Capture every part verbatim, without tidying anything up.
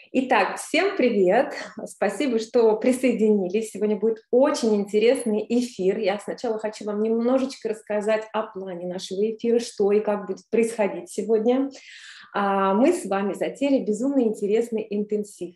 Итак, всем привет! Спасибо, что присоединились. Сегодня будет очень интересный эфир. Я сначала хочу вам немножечко рассказать о плане нашего эфира, что и как будет происходить сегодня. Мы с вами затеяли безумно интересный интенсив,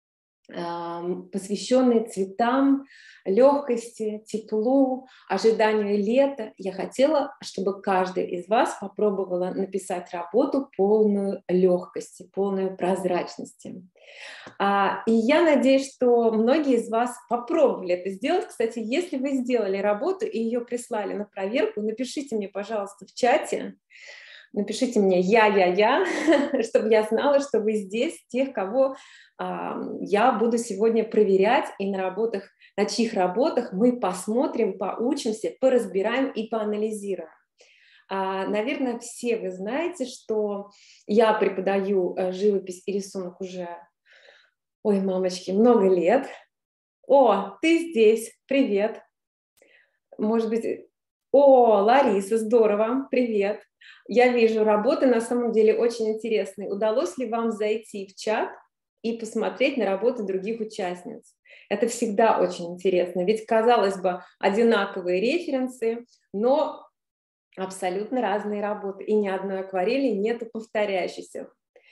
посвященный цветам, легкости, теплу, ожиданию лета. Я хотела, чтобы каждый из вас попробовала написать работу полную легкости, полную прозрачности. И я надеюсь, что многие из вас попробовали это сделать. Кстати, если вы сделали работу и ее прислали на проверку, напишите мне, пожалуйста, в чате, напишите мне «я-я-я», чтобы я знала, что вы здесь, тех, кого а, я буду сегодня проверять, и на работах, на чьих работах мы посмотрим, поучимся, поразбираем и поанализируем. А, наверное, все вы знаете, что я преподаю живопись и рисунок уже, ой, мамочки, много лет. О, ты здесь, привет. Может быть, о, Лариса, здорово, привет. Я вижу, работы на самом деле очень интересные. Удалось ли вам зайти в чат и посмотреть на работы других участниц? Это всегда очень интересно, ведь, казалось бы, одинаковые референсы, но абсолютно разные работы, и ни одной акварели нету повторяющейся.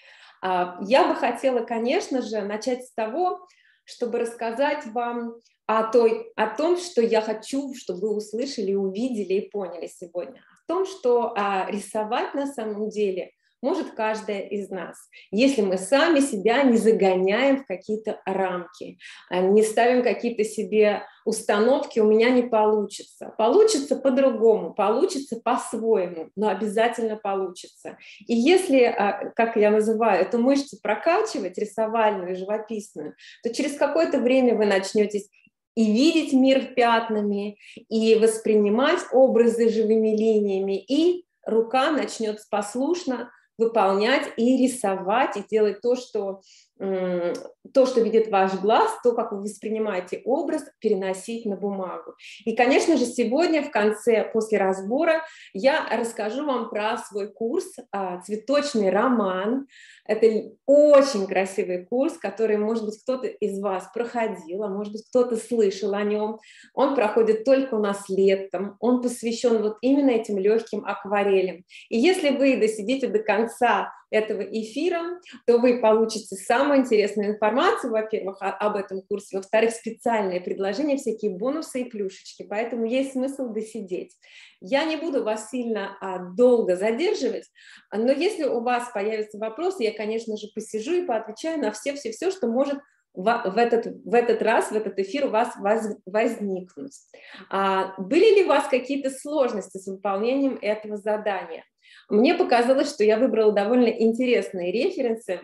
Я бы хотела, конечно же, начать с того, чтобы рассказать вам о, той, о том, что я хочу, чтобы вы услышали, увидели и поняли сегодня. О том, что а, рисовать на самом деле может каждая из нас, если мы сами себя не загоняем в какие-то рамки, не ставим какие-то себе установки, у меня не получится. Получится по-другому, получится по-своему, но обязательно получится. И если, как я называю, эту мышцу прокачивать, рисовальную, живописную, то через какое-то время вы начнете и видеть мир пятнами, и воспринимать образы живыми линиями, и рука начнет послушно выполнять и рисовать, и делать то, что, то, что видит ваш глаз, то, как вы воспринимаете образ, переносить на бумагу. И, конечно же, сегодня в конце, после разбора, я расскажу вам про свой курс «Цветочный роман». Это очень красивый курс, который, может быть, кто-то из вас проходил, а может быть, кто-то слышал о нем. Он проходит только у нас летом, он посвящен вот именно этим легким акварелям. И если вы досидите до конца этого эфира, то вы получите самую интересную информацию, во-первых, об этом курсе, во-вторых, специальные предложения, всякие бонусы и плюшечки, поэтому есть смысл досидеть. Я не буду вас сильно а, долго задерживать, но если у вас появятся вопросы, я, конечно же, посижу и поотвечаю на все-все-все, что может в, в, этот, в этот раз, в этот эфир у вас воз, возникнуть. А, были ли у вас какие-то сложности с выполнением этого задания? Мне показалось, что я выбрала довольно интересные референсы,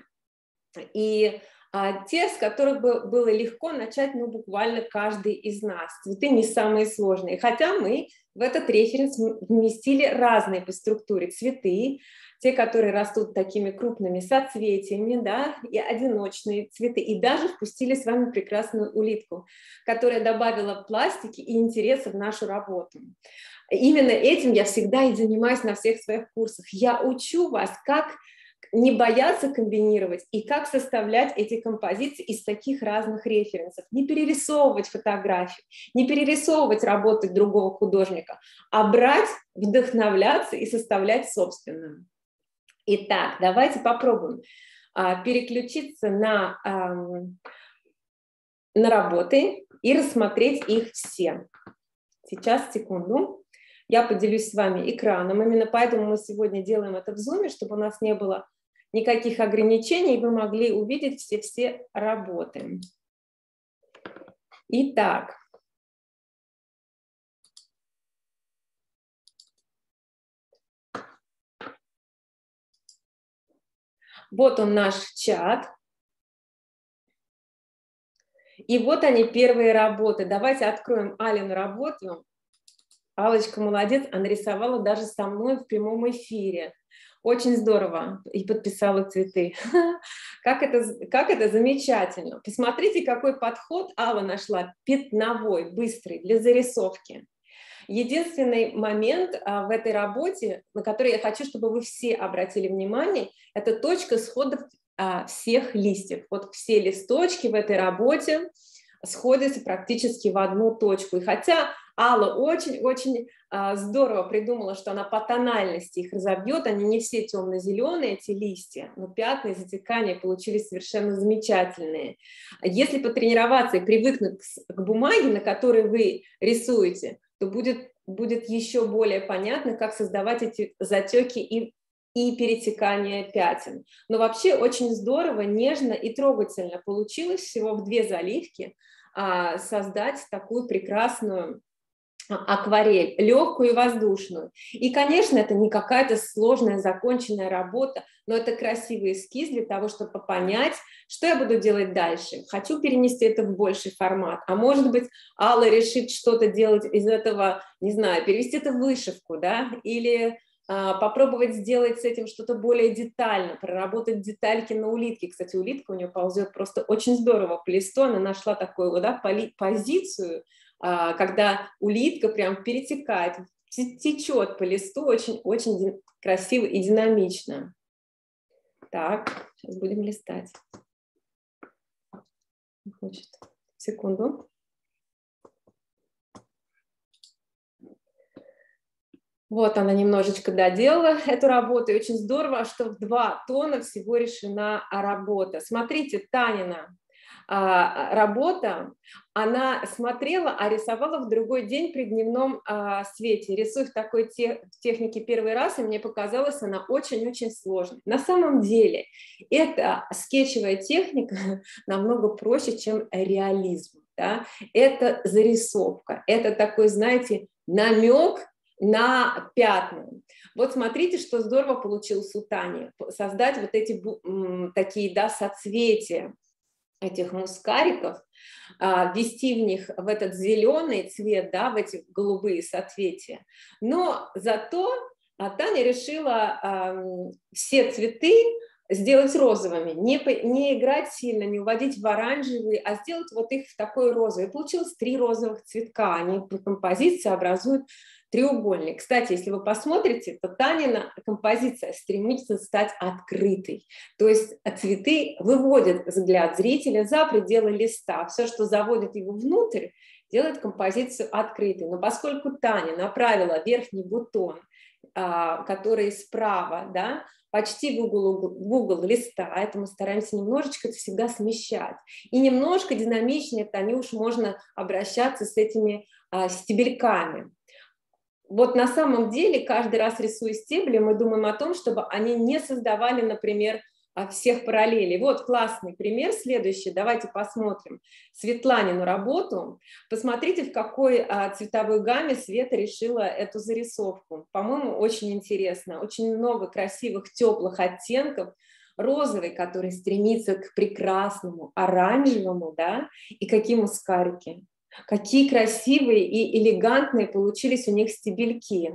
и а, те, с которых бы было легко начать, ну, буквально каждый из нас. Цветы не самые сложные, хотя мы в этот референс вместили разные по структуре цветы, те, которые растут такими крупными соцветиями, да, и одиночные цветы, и даже впустили с вами прекрасную улитку, которая добавила пластики и интереса в нашу работу. Именно этим я всегда и занимаюсь на всех своих курсах. Я учу вас, как не бояться комбинировать и как составлять эти композиции из таких разных референсов. Не перерисовывать фотографии, не перерисовывать работы другого художника, а брать, вдохновляться и составлять собственную. Итак, давайте попробуем а, переключиться на, а, на работы и рассмотреть их все. Сейчас, секунду. Я поделюсь с вами экраном. Именно поэтому мы сегодня делаем это в Zoom, чтобы у нас не было никаких ограничений, и вы могли увидеть все-все работы. Итак. Вот он наш чат. И вот они, первые работы. Давайте откроем Алину работу. Аллочка молодец, она рисовала даже со мной в прямом эфире. Очень здорово. И подписала цветы. Как это, как это замечательно. Посмотрите, какой подход Алла нашла. Пятновой, быстрый, для зарисовки. Единственный момент а, в этой работе, на который я хочу, чтобы вы все обратили внимание, это точка схода а, всех листьев. Вот все листочки в этой работе сходятся практически в одну точку. И хотя Алла очень-очень а, здорово придумала, что она по тональности их разобьет, они не все темно-зеленые, эти листья, но пятна и затекания получились совершенно замечательные. Если потренироваться и привыкнуть к, к бумаге, на которой вы рисуете, то будет, будет еще более понятно, как создавать эти затеки и и перетекание пятен. Но вообще очень здорово, нежно и трогательно получилось всего в две заливки а, создать такую прекрасную акварель, легкую и воздушную. И, конечно, это не какая-то сложная законченная работа, но это красивый эскиз для того, чтобы понять, что я буду делать дальше. Хочу перенести это в больший формат, а может быть, Алла решит что-то делать из этого, не знаю, перевести это в вышивку, да, или попробовать сделать с этим что-то более детально, проработать детальки на улитке. Кстати, улитка у нее ползет просто очень здорово по листу, она нашла такую, да, позицию, когда улитка прям перетекает, течет по листу очень-очень красиво и динамично. Так, сейчас будем листать. Хочет. Секунду. Вот она немножечко доделала эту работу, и очень здорово, что в два тона всего решена работа. Смотрите, Танина а, работа, она смотрела, а рисовала в другой день при дневном а, свете. Рисую в такой те, в технике первый раз, и мне показалось, она очень-очень сложной. На самом деле, эта скетчевая техника намного проще, чем реализм. Да? Это зарисовка, это такой, знаете, намек на пятна. Вот смотрите, что здорово получилось у Тани. Создать вот эти такие, да, соцветия этих мускариков, ввести в них в этот зеленый цвет, да, в эти голубые соцветия. Но зато Таня решила все цветы сделать розовыми, не, не играть сильно, не уводить в оранжевые, а сделать вот их в такой розовый. И получилось три розовых цветка, они по композиции образуют треугольник. Кстати, если вы посмотрите, то Танина композиция стремится стать открытой. То есть цветы выводят взгляд зрителя за пределы листа. Все, что заводит его внутрь, делает композицию открытой. Но поскольку Таня направила верхний бутон, который справа, да, почти в угол, в угол листа, это мы стараемся немножечко это всегда смещать. И немножко динамичнее, Танюш, можно обращаться с этими а, стебельками. Вот на самом деле, каждый раз рисуя стебли, мы думаем о том, чтобы они не создавали, например, всех параллелей. Вот классный пример следующий. Давайте посмотрим Светланину работу. Посмотрите, в какой а, цветовой гамме Света решила эту зарисовку. По-моему, очень интересно. Очень много красивых, теплых оттенков. Розовый, который стремится к прекрасному, оранжевому, да, и какие мускарики. Какие красивые и элегантные получились у них стебельки.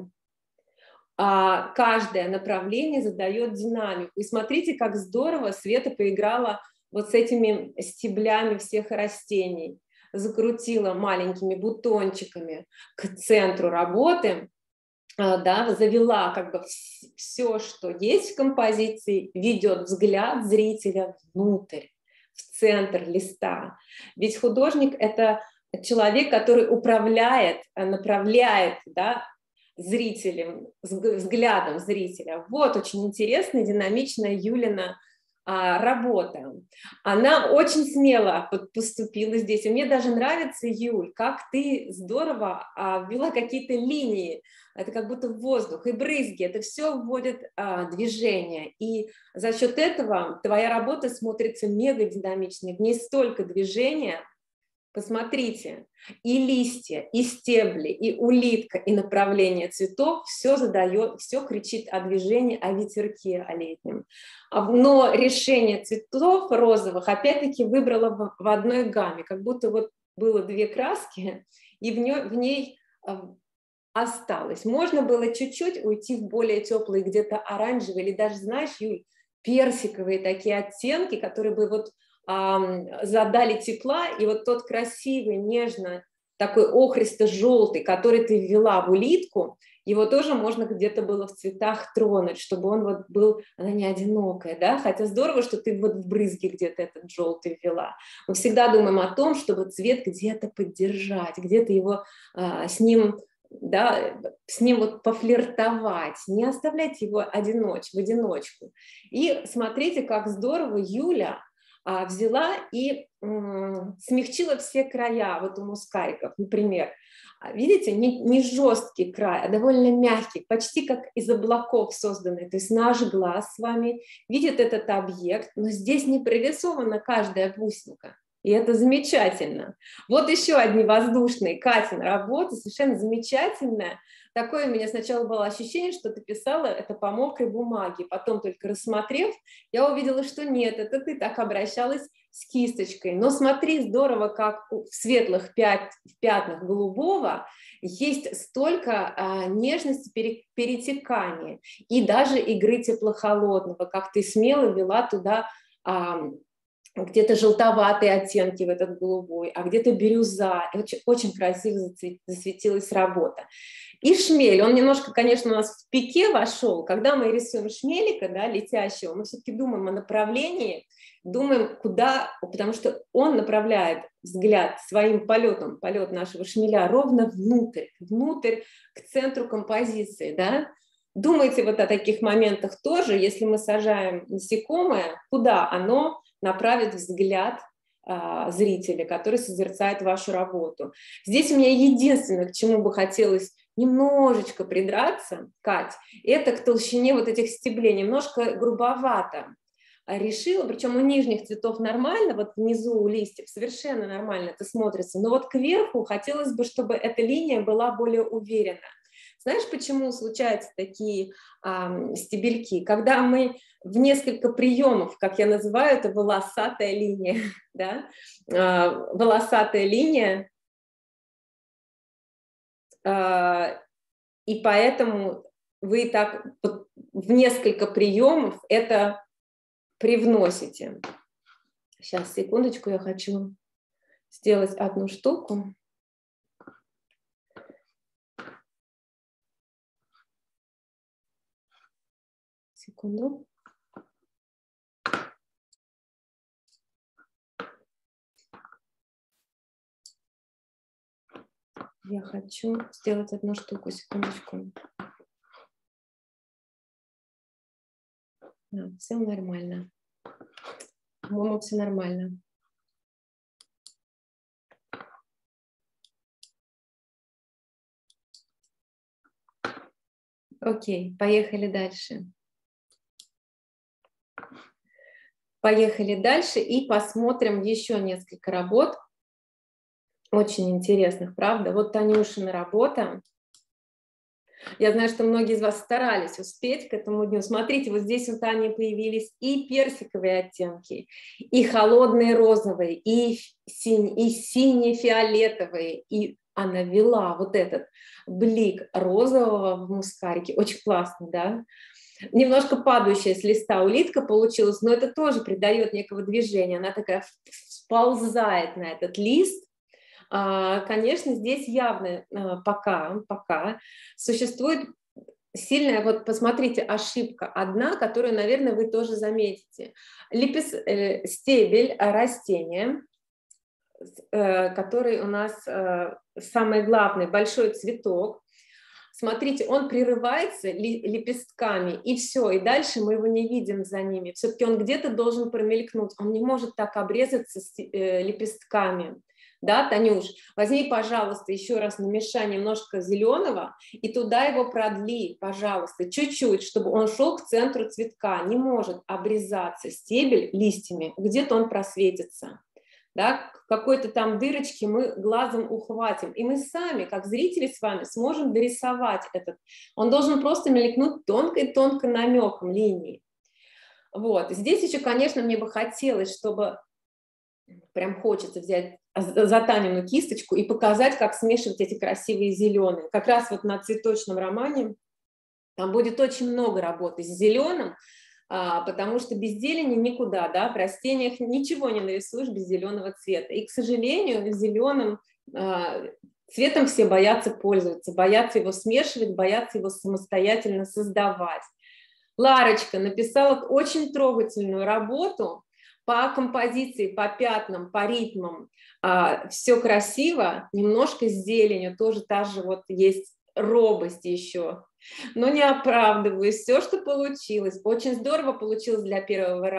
А каждое направление задает динамику. И смотрите, как здорово Света поиграла вот с этими стеблями всех растений. Закрутила маленькими бутончиками к центру работы, да, завела как бы все, что есть в композиции, ведет взгляд зрителя внутрь, в центр листа. Ведь художник – это человек, который управляет, направляет, да, зрителем, взглядом зрителя. Вот очень интересная, динамичная Юлина а, работа. Она очень смело поступила здесь. И мне даже нравится, Юль, как ты здорово а, ввела какие-то линии. Это как будто воздух и брызги. Это все вводит а, движение. И за счет этого твоя работа смотрится мега динамичной. В ней столько движения. Посмотрите, и листья, и стебли, и улитка, и направление цветов, все задает, все кричит о движении, о ветерке, о летнем. Но решение цветов розовых опять-таки выбрала в, в одной гамме, как будто вот было две краски, и в ней, в ней осталось. Можно было чуть-чуть уйти в более теплые, где-то оранжевые, или даже, знаешь, Юль, персиковые такие оттенки, которые бы вот задали тепла, и вот тот красивый, нежно такой охристо-желтый, который ты ввела в улитку, его тоже можно где-то было в цветах тронуть, чтобы он вот был, она не одинокая, да, хотя здорово, что ты вот в брызге где-то этот желтый ввела. Мы всегда думаем о том, чтобы цвет где-то поддержать, где-то его а, с ним, да, с ним вот пофлиртовать, не оставлять его одиноч, в одиночку. И смотрите, как здорово Юля а, взяла и м, смягчила все края вот у мускариков, например. Видите, не, не жесткий край, а довольно мягкий, почти как из облаков созданный. То есть наш глаз с вами видит этот объект, но здесь не прорисована каждая бусинка. И это замечательно. Вот еще одни воздушные Катин работы, совершенно замечательная. Такое у меня сначала было ощущение, что ты писала это по мокрой бумаге. Потом только рассмотрев, я увидела, что нет, это ты так обращалась с кисточкой. Но смотри, здорово, как в светлых пят, в пятнах голубого есть столько а, нежности, пере, перетекания и даже игры тепло-холодного, как ты смело вела туда а, где-то желтоватые оттенки в этот голубой, а где-то бирюза. Очень, очень красиво засветилась работа. И шмель, он немножко, конечно, у нас в пике вошел. Когда мы рисуем шмелика, да, летящего, мы все-таки думаем о направлении, думаем, куда, потому что он направляет взгляд своим полетом, полет нашего шмеля ровно внутрь, внутрь к центру композиции, да. Думайте вот о таких моментах тоже, если мы сажаем насекомое, куда оно направит взгляд а, зрителя, который созерцает вашу работу. Здесь у меня единственное, к чему бы хотелось немножечко придраться, Кать, это к толщине вот этих стеблей, немножко грубовато решила, причем у нижних цветов нормально, вот внизу у листьев совершенно нормально это смотрится, но вот кверху хотелось бы, чтобы эта линия была более уверена. Знаешь, почему случаются такие а, стебельки? Когда мы в несколько приемов, как я называю, это волосатая линия, да? а, волосатая линия, а, и поэтому вы так в несколько приемов это привносите. Сейчас, секундочку, я хочу сделать одну штуку. Секунду. Я хочу сделать одну штуку, секундочку. Да, все нормально. По-моему, все нормально. Окей, поехали дальше. Поехали дальше и посмотрим еще несколько работ. Очень интересных, правда? Вот Танюшина работа. Я знаю, что многие из вас старались успеть к этому дню. Смотрите, вот здесь у Тани появились и персиковые оттенки, и холодные розовые, и, синь, и сине-фиолетовые. И она ввела вот этот блик розового в мускарике. Очень классно, да? Немножко падающая с листа улитка получилась, но это тоже придает некого движения. Она такая сползает на этот лист. Конечно, здесь явно пока, пока существует сильная, вот посмотрите, ошибка одна, которую, наверное, вы тоже заметите. Лепес, стебель растения, который у нас самый главный, большой цветок. Смотрите, он прерывается лепестками, и все, и дальше мы его не видим за ними. Все-таки он где-то должен промелькнуть, он не может так обрезаться с лепестками. Да, Танюш, возьми, пожалуйста, еще раз намешай немножко зеленого и туда его продли, пожалуйста, чуть-чуть, чтобы он шел к центру цветка. Не может обрезаться стебель листьями, где-то он просветится. Да, какой-то там дырочки мы глазом ухватим, и мы сами, как зрители с вами, сможем дорисовать этот. Он должен просто мелькнуть тонкой-тонкой намеком линии. Вот. Здесь еще, конечно, мне бы хотелось, чтобы прям хочется взять за Танину кисточку и показать, как смешивать эти красивые зеленые. Как раз вот на цветочном романе там будет очень много работы с зеленым, потому что без зелени никуда, да, в растениях ничего не нарисуешь без зеленого цвета. И, к сожалению, в зеленом Цветом все боятся пользоваться, боятся его смешивать, боятся его самостоятельно создавать. Ларочка написала очень трогательную работу по композиции, по пятнам, по ритмам. Все красиво, немножко с зеленью, тоже та же вот есть робость еще. Но не оправдываюсь, все, что получилось, очень здорово получилось для первого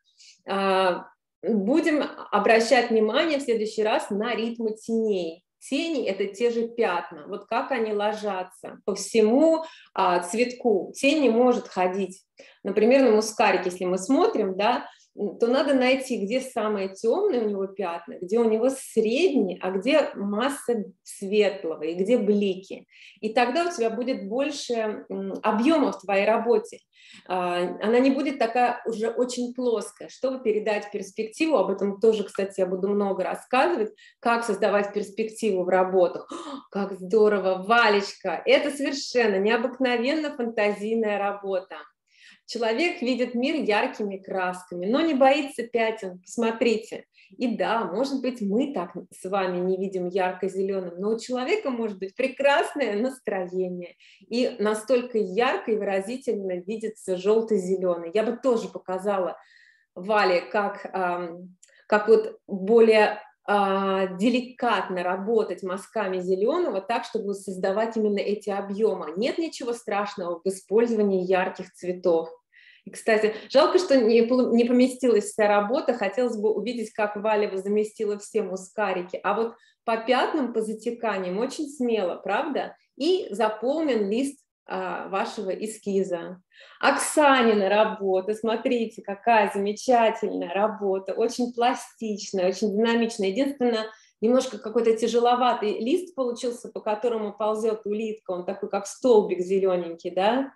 раза. Будем обращать внимание в следующий раз на ритмы теней. Тени – это те же пятна, вот как они ложатся по всему а, цветку. Тень не может ходить. Например, на мускарике, если мы смотрим, да, то надо найти, где самые темные у него пятна, где у него средние, а где масса светлого и где блики. И тогда у тебя будет больше объема в твоей работе. Она не будет такая уже очень плоская. Чтобы передать перспективу, об этом тоже, кстати, я буду много рассказывать, как создавать перспективу в работах. О, как здорово, Валечка! Это совершенно необыкновенно фантазийная работа. Человек видит мир яркими красками, но не боится пятен. Посмотрите. И да, может быть, мы так с вами не видим ярко-зеленым, но у человека может быть прекрасное настроение. И настолько ярко и выразительно видится желто-зеленый. Я бы тоже показала Вале, как, как вот более деликатно работать мазками зеленого так, чтобы создавать именно эти объемы. Нет ничего страшного в использовании ярких цветов. И, кстати, жалко, что не, не поместилась вся работа. Хотелось бы увидеть, как Валя заместила все мускарики. А вот по пятнам, по затеканиям очень смело, правда? И заполнен лист а, вашего эскиза. Оксанина работа, смотрите, какая замечательная работа, очень пластичная, очень динамичная. Единственное, немножко какой-то тяжеловатый лист получился, по которому ползет улитка, он такой, как столбик зелененький, да?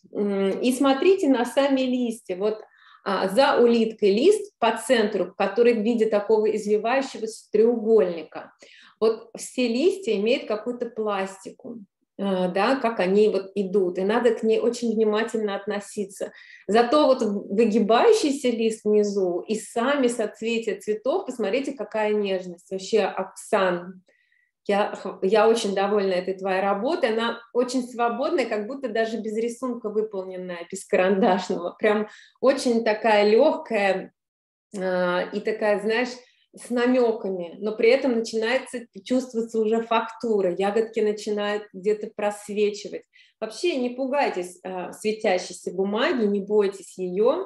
И смотрите на сами листья, вот а, за улиткой лист по центру, который в виде такого извивающегося треугольника. Вот все листья имеют какую-то пластику. Да, как они вот идут, и надо к ней очень внимательно относиться. Зато вот выгибающийся лист внизу и сами соцветия цветов, посмотрите, какая нежность. Вообще, Оксан, я, я очень довольна этой твоей работой, она очень свободная, как будто даже без рисунка выполненная, без карандашного, прям очень такая легкая э, и такая, знаешь, с намеками, но при этом начинается чувствоваться уже фактура, ягодки начинают где-то просвечивать. Вообще не пугайтесь э, светящейся бумаги, не бойтесь ее.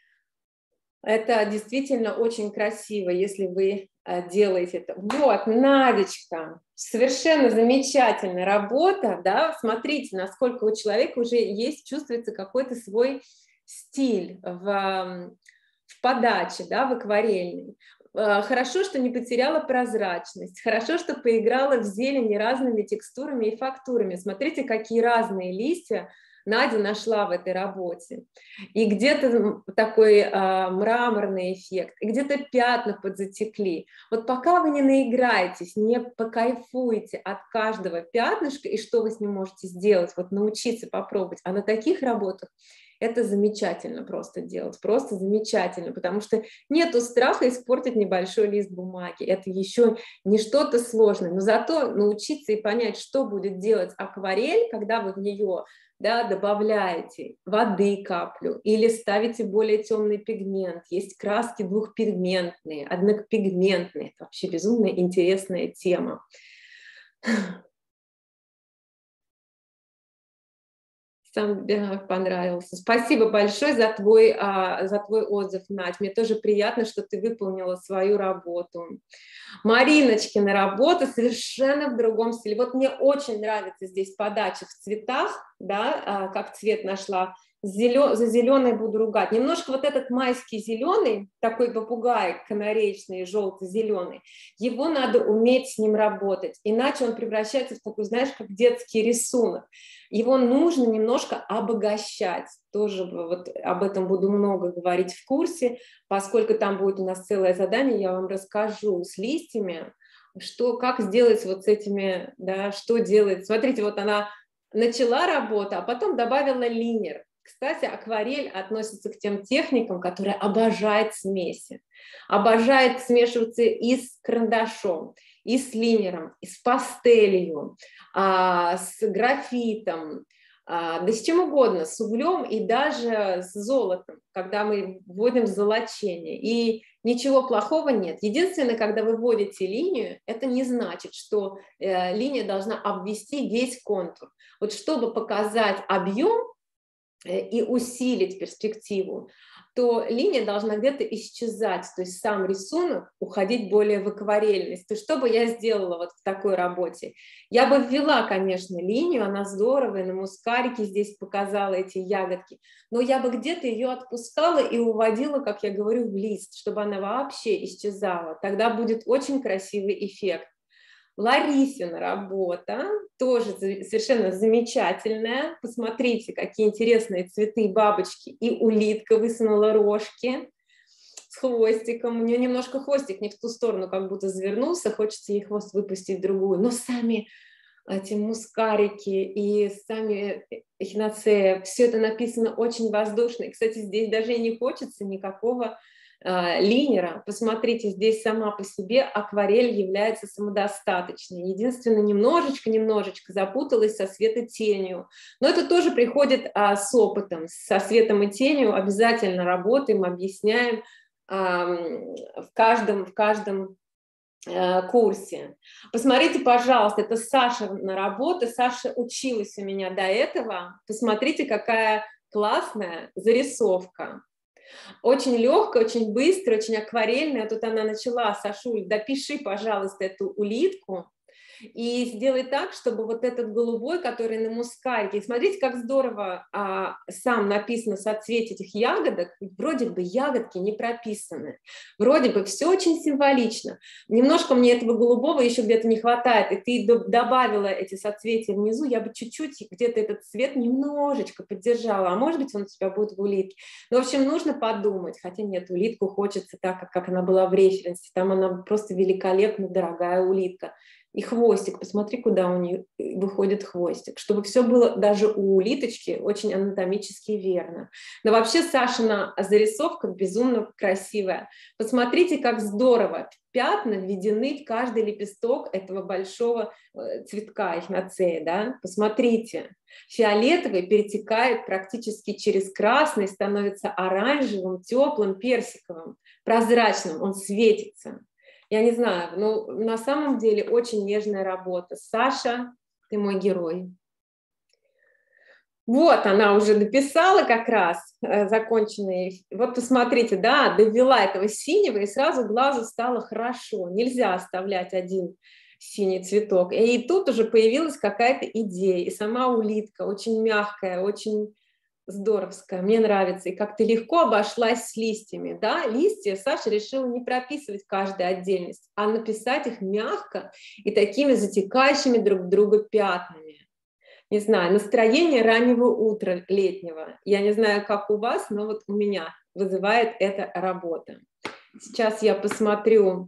Это действительно очень красиво, если вы э, делаете это. Вот, Надечка, совершенно замечательная работа, да, смотрите, насколько у человека уже есть, чувствуется какой-то свой стиль в, в подаче, да, в акварельной. Хорошо, что не потеряла прозрачность, хорошо, что поиграла в зелени разными текстурами и фактурами. Смотрите, какие разные листья Надя нашла в этой работе. И где-то такой а, мраморный эффект, и где-то пятна подзатекли. Вот пока вы не наиграетесь, не покайфуете от каждого пятнышка, и что вы с ним можете сделать, вот научиться попробовать. А на таких работах это замечательно просто делать, просто замечательно, потому что нету страха испортить небольшой лист бумаги. Это еще не что-то сложное, но зато научиться и понять, что будет делать акварель, когда вы в нее, да, добавляете воды каплю или ставите более темный пигмент. Есть краски двухпигментные, однопигментные. Это вообще безумно интересная тема. Сам понравился. Спасибо большое за твой, а, за твой отзыв, Надь. Мне тоже приятно, что ты выполнила свою работу. Мариночкина работа совершенно в другом стиле. Вот мне очень нравится здесь подача в цветах, да, а, как цвет нашла. Зелё... За зеленый буду ругать. Немножко вот этот майский зеленый, такой попугай канареечный, желто-зеленый, его надо уметь с ним работать, иначе он превращается в такой, знаешь, как детский рисунок. Его нужно немножко обогащать. Тоже вот об этом буду много говорить в курсе, поскольку там будет у нас целое задание, я вам расскажу с листьями, что, как сделать вот с этими, да, что делать. Смотрите, вот она начала работу, а потом добавила линер. Кстати, акварель относится к тем техникам, которые обожают смеси, обожает смешиваться и с карандашом, и с линером, и с пастелью, а, с графитом, а, да с чем угодно, с углем и даже с золотом, когда мы вводим золочение. И ничего плохого нет. Единственное, когда вы вводите линию, это не значит, что э, линия должна обвести весь контур. Вот чтобы показать объем э, и усилить перспективу, то линия должна где-то исчезать, то есть сам рисунок уходить более в акварельность. То есть что бы я сделала вот в такой работе? Я бы ввела, конечно, линию, она здоровая, на мускарике здесь показала эти ягодки, но я бы где-то ее отпускала и уводила, как я говорю, в лист, чтобы она вообще исчезала. Тогда будет очень красивый эффект. Ларисина работа, тоже совершенно замечательная. Посмотрите, какие интересные цветы, бабочки. И улитка высунула рожки с хвостиком. У нее немножко хвостик не в ту сторону, как будто завернулся. Хочется ей хвост выпустить в другую. Но сами эти мускарики и сами эхиноцея, все это написано очень воздушно. И, кстати, здесь даже и не хочется никакого линера. Посмотрите, здесь сама по себе акварель является самодостаточной. Единственное, немножечко-немножечко запуталась со светотенью. Но это тоже приходит а, с опытом. Со светом и тенью обязательно работаем, объясняем а, в каждом, в каждом а, курсе. Посмотрите, пожалуйста, это Сашина работа. Саша училась у меня до этого. Посмотрите, какая классная зарисовка. Очень легкая, очень быстрая, очень акварельная. Тут она начала: Сашуль, допиши, пожалуйста, эту улитку и сделай так, чтобы вот этот голубой, который на мускарике, смотрите, как здорово а, сам написано соцветие этих ягодок, вроде бы ягодки не прописаны, вроде бы все очень символично. Немножко мне этого голубого еще где-то не хватает, и ты добавила эти соцветия внизу, я бы чуть-чуть где-то этот цвет немножечко поддержала, а может быть он у тебя будет в улитке. Но, в общем, нужно подумать, хотя нет, улитку хочется так, как, как она была в референсе, там она просто великолепно дорогая улитка. И хвостик, посмотри, куда у нее выходит хвостик, чтобы все было даже у улиточки очень анатомически верно. Но вообще Сашина зарисовка безумно красивая. Посмотрите, как здорово пятна введены в каждый лепесток этого большого цветка эхиноцеи, да? Посмотрите, фиолетовый перетекает практически через красный, становится оранжевым, теплым, персиковым, прозрачным, он светится. Я не знаю, но на самом деле очень нежная работа. Саша, ты мой герой. Вот, она уже написала как раз э, законченный. Вот посмотрите, да, довела этого синего, и сразу глазу стало хорошо. Нельзя оставлять один синий цветок. И тут уже появилась какая-то идея. И сама улитка очень мягкая, очень здоровская, мне нравится, и как-то легко обошлась с листьями, да, листья Саша решила не прописывать каждую отдельность, а написать их мягко и такими затекающими друг в друга пятнами. Не знаю, настроение раннего утра летнего, я не знаю, как у вас, но вот у меня вызывает эта работа. Сейчас я посмотрю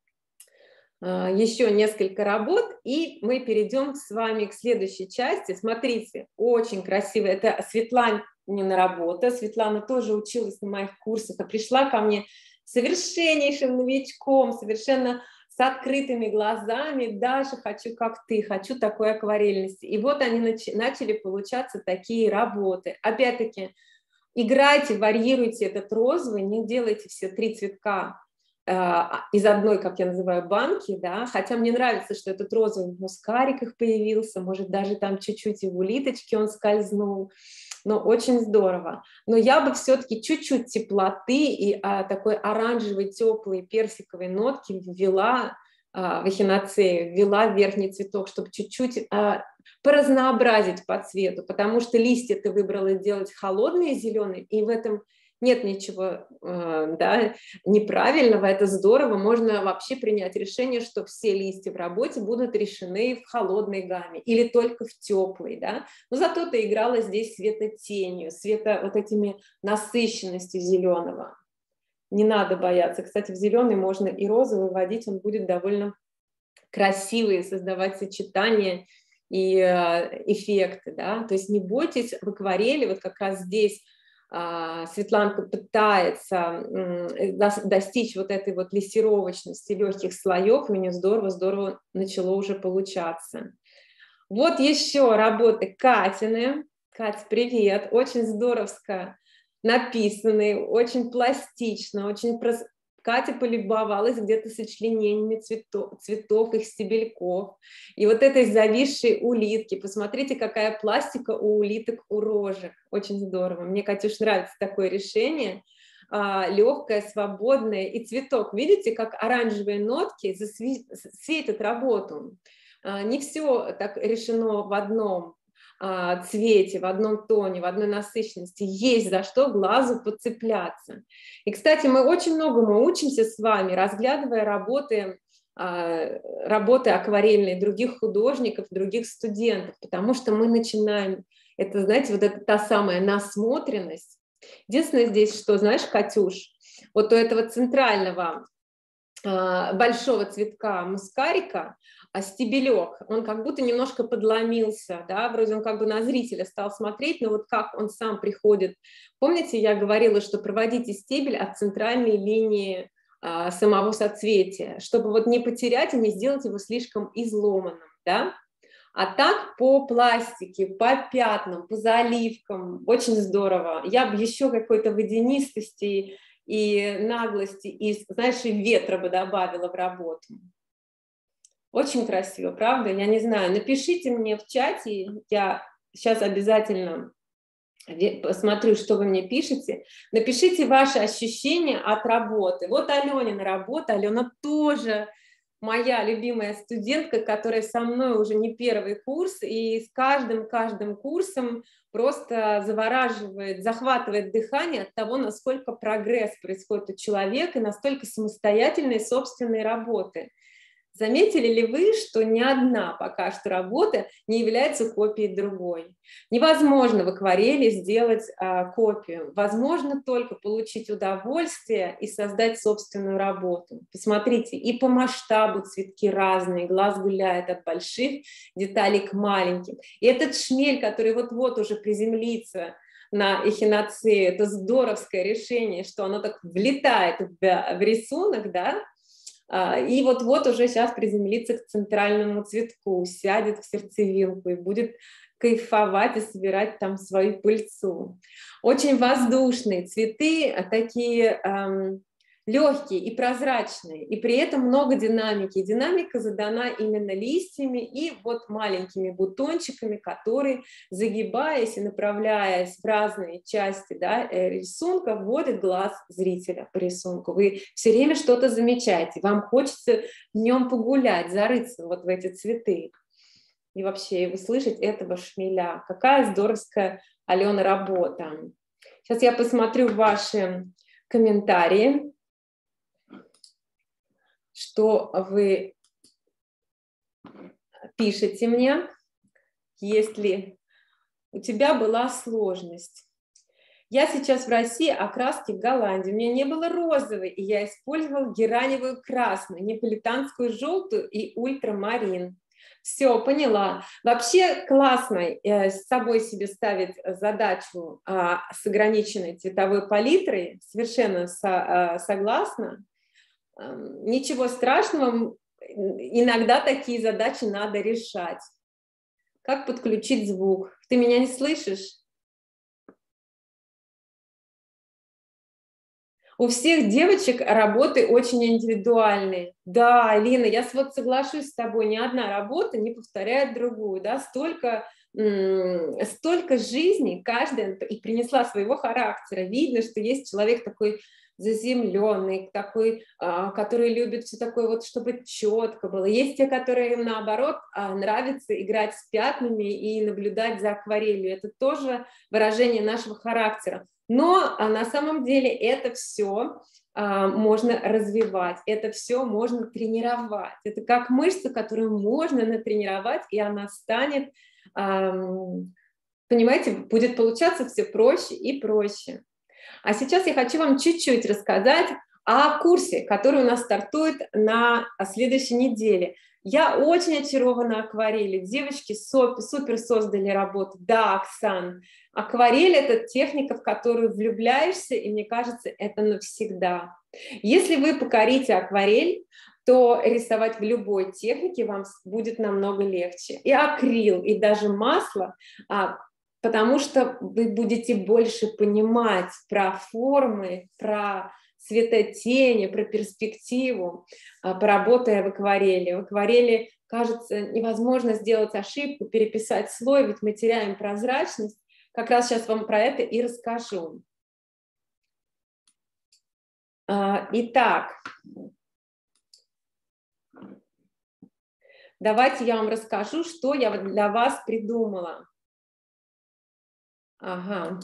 еще несколько работ, и мы перейдем с вами к следующей части. Смотрите, очень красиво. Это Светланина работа. Светлана тоже училась на моих курсах, а пришла ко мне совершеннейшим новичком, совершенно с открытыми глазами. Даша, хочу как ты, хочу такой акварельности. И вот они начали получаться такие работы. Опять-таки, играйте, варьируйте этот розовый, не делайте все три цветка из одной, как я называю, банки, да, хотя мне нравится, что этот розовый в мускариках появился, может, даже там чуть-чуть и в улиточке он скользнул, но очень здорово. Но я бы все-таки чуть-чуть теплоты и а, такой оранжевой, теплой, персиковой нотки ввела а, в эхиноцею, ввела в верхний цветок, чтобы чуть-чуть а, поразнообразить по цвету, потому что листья ты выбрала делать холодные, зеленые, и в этом нет ничего э, да, неправильного, это здорово, можно вообще принять решение, что все листья в работе будут решены в холодной гамме или только в теплой, да? Но зато ты играла здесь светотенью, света вот этими насыщенностью зеленого. Не надо бояться, кстати, в зеленый можно и розовый вводить, он будет довольно красивый, создавать сочетания и э, эффекты, да? То есть не бойтесь в акварели, вот как раз здесь Светланка пытается достичь вот этой вот лессировочности легких слоев, у меня здорово-здорово начало уже получаться. Вот еще работы Катины. Катя, привет! Очень здоровско написанные, очень пластично, очень... Катя полюбовалась где-то сочленениями цветов, цветов, их стебельков. И вот этой зависшей улитки. Посмотрите, какая пластика у улиток, у рожек. Очень здорово. Мне, Катюш, нравится такое решение. А, легкое, свободное. И цветок, видите, как оранжевые нотки засветят работу. А, не все так решено в одном цвете, в одном тоне, в одной насыщенности, есть за что глазу подцепляться. И, кстати, мы очень многому учимся с вами, разглядывая работы, работы акварельные других художников, других студентов, потому что мы начинаем, это, знаете, вот это та самая насмотренность. Единственное здесь, что, знаешь, Катюш, вот у этого центрального большого цветка мускарика, а стебелек, он как будто немножко подломился, да, вроде он как бы на зрителя стал смотреть, но вот как он сам приходит. Помните, я говорила, что проводите стебель от центральной линии а, самого соцветия, чтобы вот не потерять и не сделать его слишком изломанным, да. А так по пластике, по пятнам, по заливкам, очень здорово. Я бы еще какой-то водянистости и наглости, и, знаешь, и ветра бы добавила в работу. Очень красиво, правда? Я не знаю, напишите мне в чате, я сейчас обязательно посмотрю, что вы мне пишете. Напишите ваши ощущения от работы. Вот Аленина работа, Алена тоже моя любимая студентка, которая со мной уже не первый курс, и с каждым-каждым курсом просто завораживает, захватывает дыхание от того, насколько прогресс происходит у человека, и настолько самостоятельной собственной работы. Заметили ли вы, что ни одна пока что работа не является копией другой? Невозможно в акварели сделать а, копию. Возможно только получить удовольствие и создать собственную работу. Посмотрите, и по масштабу цветки разные, глаз гуляет от больших деталей к маленьким. И этот шмель, который вот-вот уже приземлится на эхиноцею, это здоровское решение, что оно так влетает в, в рисунок, да? И вот-вот уже сейчас приземлится к центральному цветку, сядет в сердцевинку и будет кайфовать и собирать там свою пыльцу. Очень воздушные цветы, такие эм, легкие и прозрачные, и при этом много динамики. Динамика задана именно листьями и вот маленькими бутончиками, которые, загибаясь и направляясь в разные части, да, рисунка, вводят глаз зрителя по рисунку. Вы все время что-то замечаете, вам хочется в нем погулять, зарыться вот в эти цветы. И вообще, вы слышите этого шмеля. Какая здоровская, Алена, работа. Сейчас я посмотрю ваши комментарии, что вы пишете мне, если у тебя была сложность. Я сейчас в России, а краски в Голландии. У меня не было розовой, и я использовала гераневую красную, неаполитанскую желтую и ультрамарин. Все, поняла. Вообще классно э, с собой себе ставить задачу э, с ограниченной цветовой палитрой. Совершенно со, э, согласна. Э, ничего страшного. Иногда такие задачи надо решать. Как подключить звук? Ты меня не слышишь? У всех девочек работы очень индивидуальные. Да, Алина, я вот соглашусь с тобой, ни одна работа не повторяет другую, да, столько, столько жизни каждая и принесла своего характера. Видно, что есть человек такой заземленный, такой, который любит все такое вот, чтобы четко было. Есть те, которые наоборот нравится играть с пятнами и наблюдать за акварелью. Это тоже выражение нашего характера. Но на самом деле это все а, можно развивать, это все можно тренировать. Это как мышца, которую можно натренировать, и она станет, а, понимаете, будет получаться все проще и проще. А сейчас я хочу вам чуть-чуть рассказать о курсе, который у нас стартует на следующей неделе. Я очень очарована акварелью. Девочки супер, супер создали работу. Да, Оксан, акварель – это техника, в которую влюбляешься, и мне кажется, это навсегда. Если вы покорите акварель, то рисовать в любой технике вам будет намного легче. И акрил, и даже масло, потому что вы будете больше понимать про формы, про цветотени, про перспективу, поработая в акварели. В акварели, кажется, невозможно сделать ошибку, переписать слой, ведь мы теряем прозрачность. Как раз сейчас вам про это и расскажу. Итак, давайте я вам расскажу, что я для вас придумала. Ага.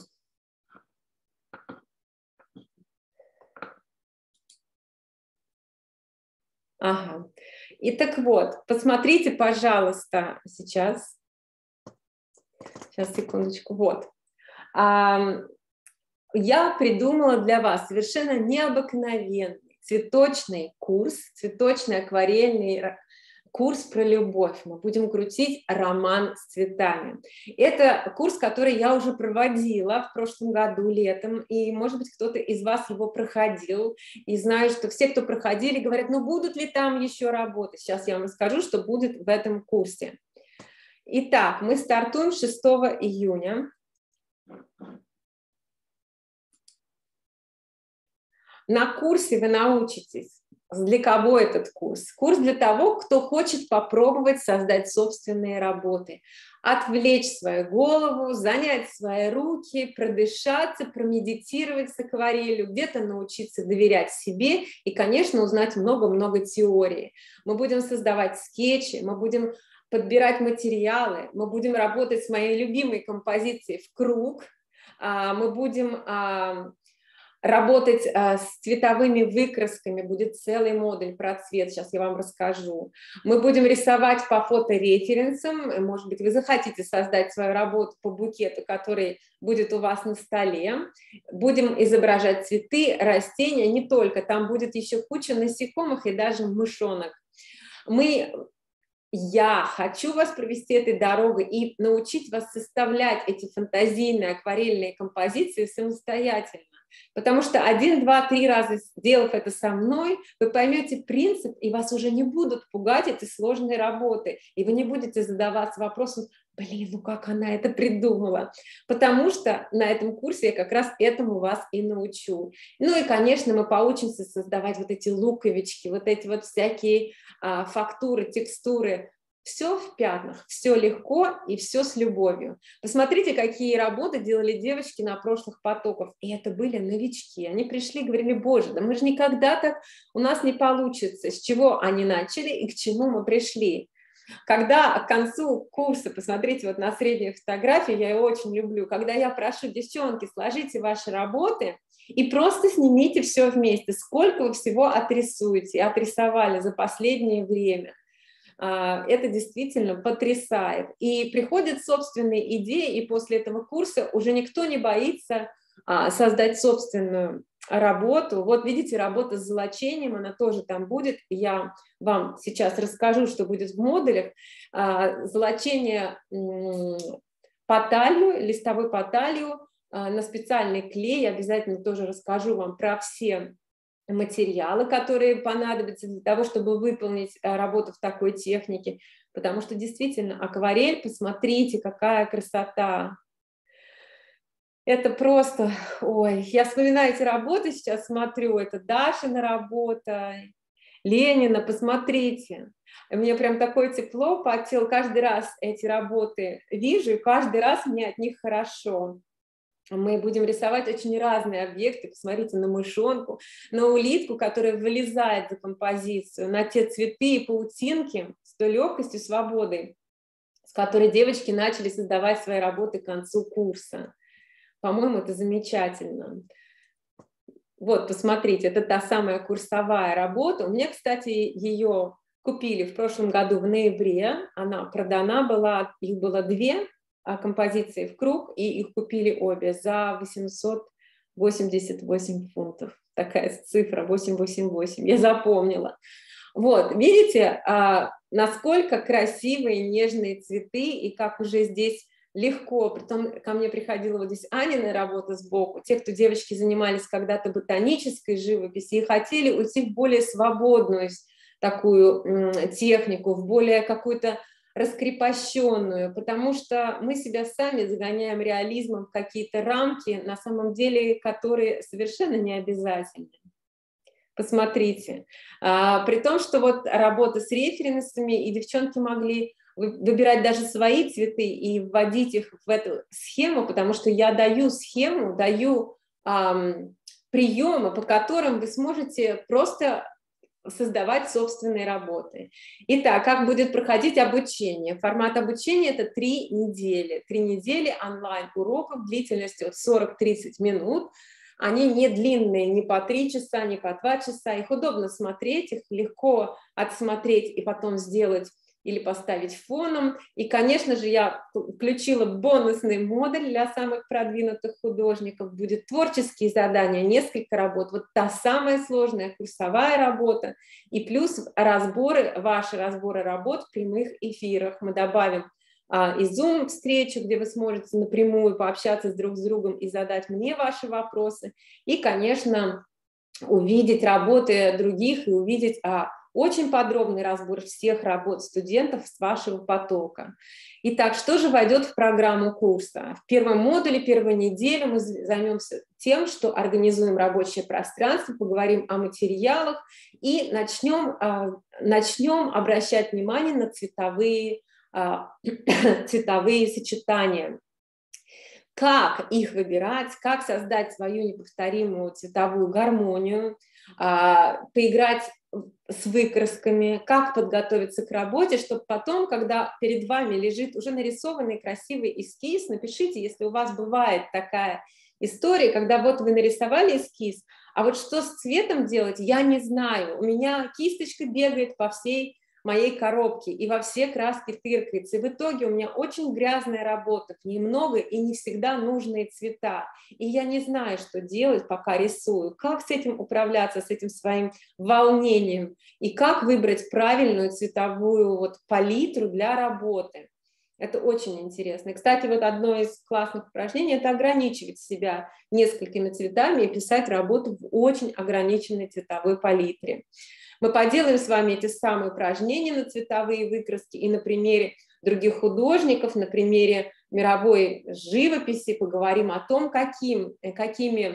Ага. И так вот, посмотрите, пожалуйста, сейчас. Сейчас, секундочку. Вот. А, я придумала для вас совершенно необыкновенный цветочный курс, цветочный акварельный курс про любовь. Мы будем крутить роман с цветами. Это курс, который я уже проводила в прошлом году летом, и, может быть, кто-то из вас его проходил, и знаю, что все, кто проходили, говорят, ну будут ли там еще работы. Сейчас я вам расскажу, что будет в этом курсе. Итак, мы стартуем шестого июня. На курсе вы научитесь. Для кого этот курс? Курс для того, кто хочет попробовать создать собственные работы, отвлечь свою голову, занять свои руки, продышаться, промедитировать с акварелью, где-то научиться доверять себе и, конечно, узнать много-много теории. Мы будем создавать скетчи, мы будем подбирать материалы, мы будем работать с моей любимой композицией в круг, мы будем работать а, с цветовыми выкрасками, будет целый модуль про цвет, сейчас я вам расскажу. Мы будем рисовать по фотореференсам, может быть, вы захотите создать свою работу по букету, который будет у вас на столе. Будем изображать цветы, растения, не только, там будет еще куча насекомых и даже мышонок. Мы... Я хочу вас провести этой дорогой и научить вас составлять эти фантазийные акварельные композиции самостоятельно. Потому что один, два, три раза сделав это со мной, вы поймете принцип, и вас уже не будут пугать эти сложные работы. И вы не будете задаваться вопросом, блин, ну как она это придумала? Потому что на этом курсе я как раз этому вас и научу. Ну и, конечно, мы поучимся создавать вот эти луковички, вот эти вот всякие а, фактуры, текстуры. Все в пятнах, все легко и все с любовью. Посмотрите, какие работы делали девочки на прошлых потоках. И это были новички. Они пришли и говорили, боже, да мы же никогда так, у нас не получится. С чего они начали и к чему мы пришли. Когда к концу курса, посмотрите вот на среднюю фотографию, я ее очень люблю, когда я прошу, девчонки, сложите ваши работы и просто снимите все вместе. Сколько вы всего отрисуете, отрисовали за последнее время. Это действительно потрясает. И приходят собственные идеи, и после этого курса уже никто не боится создать собственную работу. Вот видите, работа с золочением, она тоже там будет. Я вам сейчас расскажу, что будет в модулях. Золочение по талию, листовой по талию на специальный клей. Я обязательно тоже расскажу вам про все материалы, которые понадобятся для того, чтобы выполнить работу в такой технике, потому что действительно акварель, посмотрите, какая красота. Это просто, ой, я вспоминаю эти работы, сейчас смотрю, это Дашина работа, Ленина, посмотрите. Мне прям такое тепло по телу, каждый раз эти работы вижу, и каждый раз мне от них хорошо. Мы будем рисовать очень разные объекты. Посмотрите на мышонку, на улитку, которая вылезает за композицию, на те цветы и паутинки с той легкостью, свободой, с которой девочки начали создавать свои работы к концу курса. По-моему, это замечательно. Вот, посмотрите, это та самая курсовая работа. У меня, кстати, ее купили в прошлом году в ноябре. Она продана была, их было две композиции в круг, и их купили обе за восемьсот восемьдесят восемь фунтов. Такая цифра, восемь восемь восемь, я запомнила. Вот, видите, а, насколько красивые, нежные цветы, и как уже здесь легко. Притом ко мне приходила вот здесь Анина работа сбоку, те, кто девочки занимались когда-то ботанической живописью и хотели уйти в более свободную такую технику, в более какую-то раскрепощенную, потому что мы себя сами загоняем реализмом в какие-то рамки, на самом деле, которые совершенно не обязательны. Посмотрите. А, при том, что вот работа с референсами, и девчонки могли выбирать даже свои цветы и вводить их в эту схему, потому что я даю схему, даю ам, приемы, по которым вы сможете просто создавать собственные работы. Итак, как будет проходить обучение? Формат обучения – это три недели. Три недели онлайн-уроков длительностью от сорок-тридцать минут. Они не длинные, не по три часа, не по два часа. Их удобно смотреть, их легко отсмотреть и потом сделать или поставить фоном. И, конечно же, я включила бонусный модуль для самых продвинутых художников. Будет творческие задания, несколько работ. Вот та самая сложная курсовая работа. И плюс разборы, ваши разборы работ в прямых эфирах. Мы добавим а, и Zoom-встречу, где вы сможете напрямую пообщаться с друг с другом и задать мне ваши вопросы. И, конечно, увидеть работы других и увидеть а, очень подробный разбор всех работ студентов с вашего потока. Итак, что же войдет в программу курса? В первом модуле, первой неделе мы займемся тем, что организуем рабочее пространство, поговорим о материалах и начнем, начнем обращать внимание на цветовые, цветовые сочетания. Как их выбирать, как создать свою неповторимую цветовую гармонию, поиграть с выкрасками, как подготовиться к работе, чтобы потом, когда перед вами лежит уже нарисованный красивый эскиз, напишите, если у вас бывает такая история, когда вот вы нарисовали эскиз, а вот что с цветом делать, я не знаю. У меня кисточка бегает по всей моей коробке и во все краски тыркается. И в итоге у меня очень грязная работа, в ней много и не всегда нужные цвета. И я не знаю, что делать, пока рисую. Как с этим управляться, с этим своим волнением? И как выбрать правильную цветовую вот палитру для работы? Это очень интересно. И, кстати, вот одно из классных упражнений – это ограничивать себя несколькими цветами и писать работу в очень ограниченной цветовой палитре. Мы поделаем с вами эти самые упражнения на цветовые выкраски и на примере других художников, на примере мировой живописи поговорим о том, каким, какими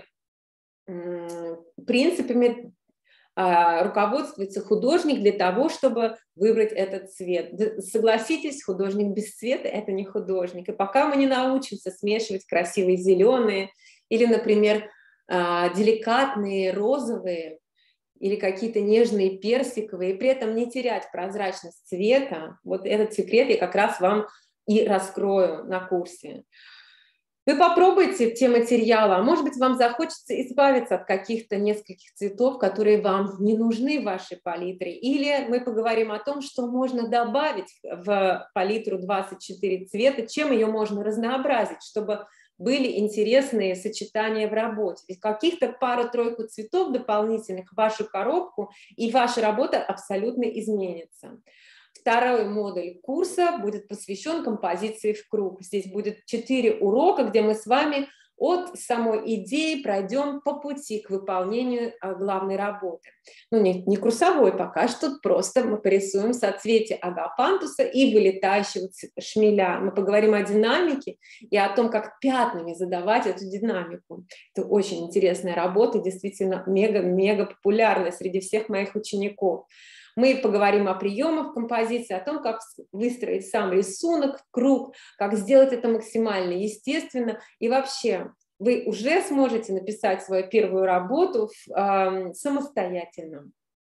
принципами руководствуется художник для того, чтобы выбрать этот цвет. Согласитесь, художник без цвета – это не художник. И пока мы не научимся смешивать красивые зеленые или, например, деликатные розовые, или какие-то нежные персиковые, и при этом не терять прозрачность цвета, вот этот секрет я как раз вам и раскрою на курсе. Вы попробуйте те материалы, а может быть, вам захочется избавиться от каких-то нескольких цветов, которые вам не нужны в вашей палитре, или мы поговорим о том, что можно добавить в палитру двадцать четыре цвета, чем ее можно разнообразить, чтобы были интересные сочетания в работе. Ведь каких-то пару-тройку цветов дополнительных в вашу коробку, и ваша работа абсолютно изменится. Второй модуль курса будет посвящен композиции в круг. Здесь будет четыре урока, где мы с вами от самой идеи пройдем по пути к выполнению главной работы. Ну, не, не курсовой пока что, просто мы порисуем соцветие агапантуса и вылетающего шмеля. Мы поговорим о динамике и о том, как пятнами задавать эту динамику. Это очень интересная работа, действительно мега-мега популярная среди всех моих учеников. Мы поговорим о приемах композиции, о том, как выстроить сам рисунок, круг, как сделать это максимально естественно. И вообще, вы уже сможете написать свою первую работу э, самостоятельно.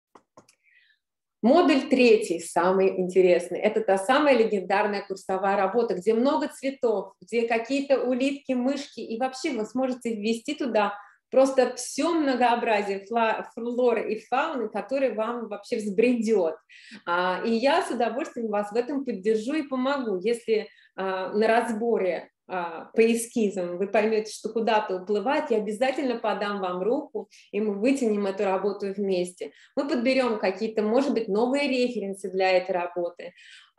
Модуль третий, самый интересный, это та самая легендарная курсовая работа, где много цветов, где какие-то улитки, мышки, и вообще вы сможете ввести туда просто все многообразие флоры и фауны, которые вам вообще взбредет. И я с удовольствием вас в этом поддержу и помогу. Если на разборе по эскизам, вы поймете, что куда-то уплывать, я обязательно подам вам руку, и мы вытянем эту работу вместе. Мы подберем какие-то, может быть, новые референсы для этой работы,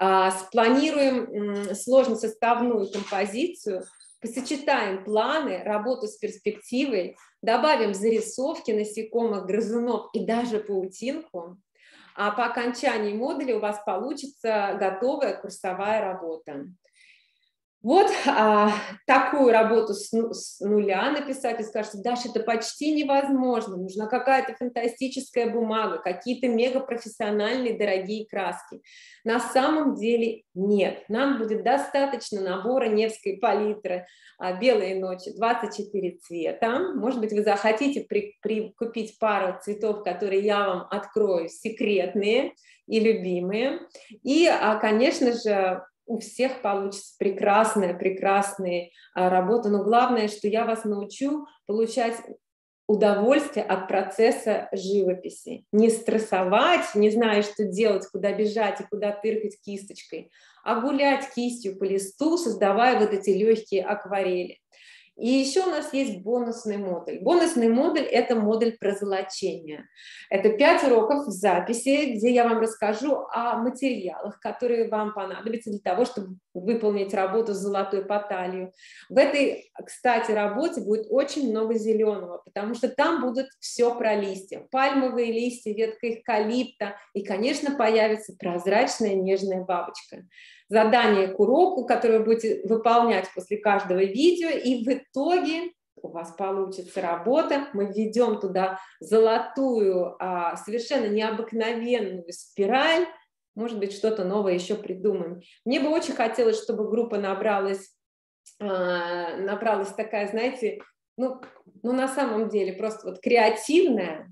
спланируем сложносоставную композицию, посочетаем планы, работу с перспективой, добавим зарисовки насекомых, грызунов и даже паутинку, а по окончании модуля у вас получится готовая курсовая работа. Вот а, такую работу с, с нуля написать, и скажете: Даша, это почти невозможно, нужна какая-то фантастическая бумага, какие-то мегапрофессиональные дорогие краски. На самом деле нет, нам будет достаточно набора Невской палитры а, «Белые ночи», двадцать четыре цвета. Может быть, вы захотите при, при, купить пару цветов, которые я вам открою, секретные и любимые. И, а, конечно же, у всех получится прекрасная, прекрасная работа, но главное, что я вас научу получать удовольствие от процесса живописи. Не стрессовать, не зная, что делать, куда бежать и куда тыркать кисточкой, а гулять кистью по листу, создавая вот эти легкие акварели. И еще у нас есть бонусный модуль. Бонусный модуль – это модуль про золочение. Это пять уроков в записи, где я вам расскажу о материалах, которые вам понадобятся для того, чтобы выполнить работу с золотой по талию. В этой, кстати, работе будет очень много зеленого, потому что там будут все про листья. Пальмовые листья, ветка эвкалипта, и, конечно, появится прозрачная нежная бабочка. Задание к уроку, которое вы будете выполнять после каждого видео, и в итоге у вас получится работа. Мы введем туда золотую, совершенно необыкновенную спираль. Может быть, что-то новое еще придумаем. Мне бы очень хотелось, чтобы группа набралась, набралась такая, знаете, ну, ну на самом деле просто вот креативная.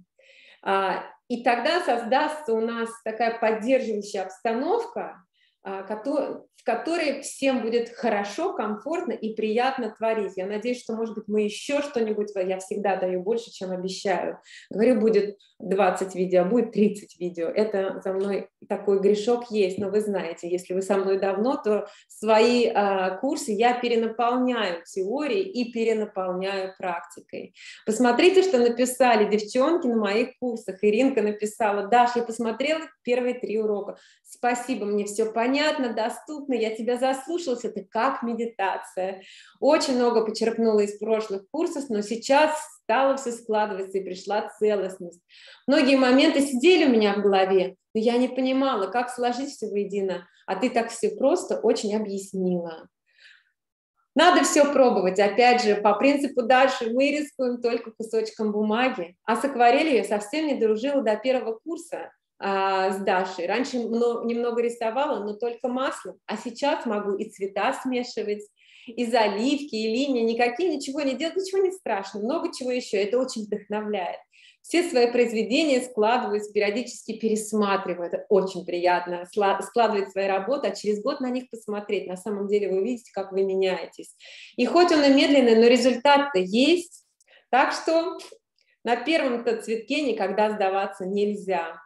И тогда создастся у нас такая поддерживающая обстановка, в которой всем будет хорошо, комфортно и приятно творить. Я надеюсь, что, может быть, мы еще что-нибудь, я всегда даю больше, чем обещаю. Говорю, будет двадцать видео, а будет тридцать видео. Это за мной такой грешок есть, но вы знаете, если вы со мной давно, то свои а, курсы я перенаполняю теорией и перенаполняю практикой. Посмотрите, что написали девчонки на моих курсах. Иринка написала: Даша, я посмотрела первые три урока. Спасибо, мне все понятно, доступно, я тебя заслушалась, это как медитация. Очень много почерпнула из прошлых курсов, но сейчас стало все складываться и пришла целостность. Многие моменты сидели у меня в голове, но я не понимала, как сложить все воедино, а ты так все просто очень объяснила. Надо все пробовать. Опять же, по принципу Даши мы рискуем только кусочком бумаги, а с акварелью я совсем не дружила до первого курса с Дашей. Раньше немного рисовала, но только маслом, а сейчас могу и цвета смешивать, и заливки, и линии, никакие, ничего не делать, ничего не страшно, много чего еще, это очень вдохновляет. Все свои произведения складываю, периодически пересматриваю, это очень приятно, складывать свои работы, а через год на них посмотреть, на самом деле вы увидите, как вы меняетесь. И хоть он и медленный, но результат-то есть, так что на первом-то цветке никогда сдаваться нельзя.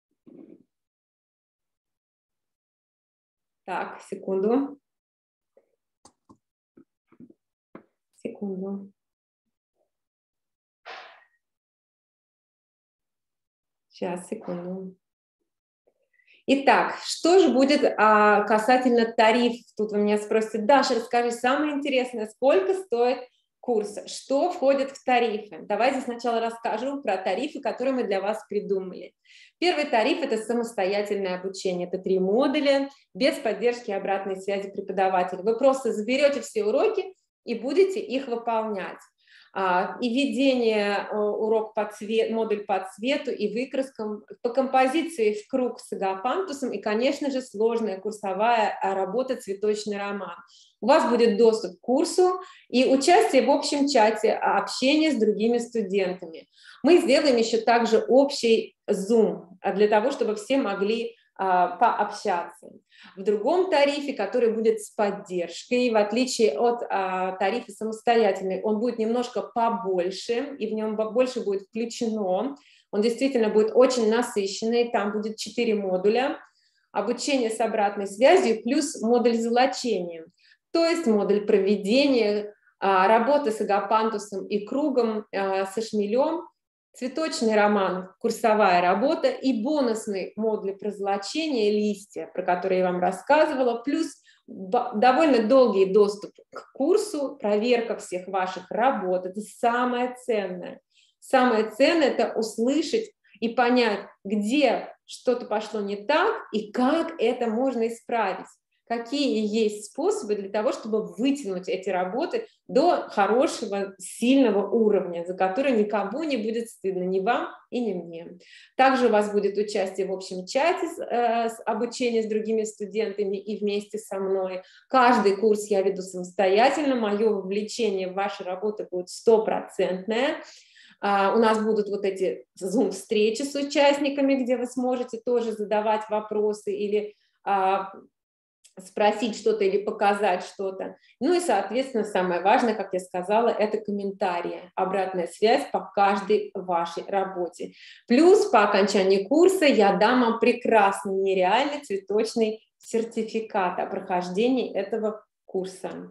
Так, секунду. Секунду. Сейчас, секунду. Итак, что же будет а, касательно тарифов? Тут вы меня спросите: Даша, расскажи самое интересное, сколько стоит курс, что входит в тарифы? Давайте сначала расскажу про тарифы, которые мы для вас придумали. Первый тариф – это самостоятельное обучение. Это три модуля, без поддержки и обратной связи преподавателя. Вы просто заберете все уроки и будете их выполнять. И введение урок по цвету, модуль по цвету и выкраскам, по композиции в круг с агапантусом и, конечно же, сложная курсовая работа «Цветочный роман». У вас будет доступ к курсу и участие в общем чате, общение с другими студентами. Мы сделаем еще также общий Zoom для того, чтобы все могли пообщаться. В другом тарифе, который будет с поддержкой, в отличие от а, тарифа самостоятельный, он будет немножко побольше, и в нем больше будет включено. Он действительно будет очень насыщенный, там будет четыре модуля, обучение с обратной связью плюс модуль золочения. то есть модуль проведения, работа с агапантусом и кругом, со шмелем, цветочный роман, курсовая работа и бонусный модуль про золочение листья, про который я вам рассказывала, плюс довольно долгий доступ к курсу, проверка всех ваших работ. Это самое ценное. Самое ценное – это услышать и понять, где что-то пошло не так и как это можно исправить. Какие есть способы для того, чтобы вытянуть эти работы до хорошего, сильного уровня, за который никому не будет стыдно, ни вам и ни мне. Также у вас будет участие в общем чате с, э, с обучение с другими студентами и вместе со мной. Каждый курс я веду самостоятельно, мое вовлечение в ваши работы будет стопроцентное. Uh, у нас будут вот эти зум-встречи с участниками, где вы сможете тоже задавать вопросы или uh, спросить что-то или показать что-то. Ну и, соответственно, самое важное, как я сказала, это комментарии, обратная связь по каждой вашей работе. Плюс по окончании курса я дам вам прекрасный, нереальный цветочный сертификат о прохождении этого курса.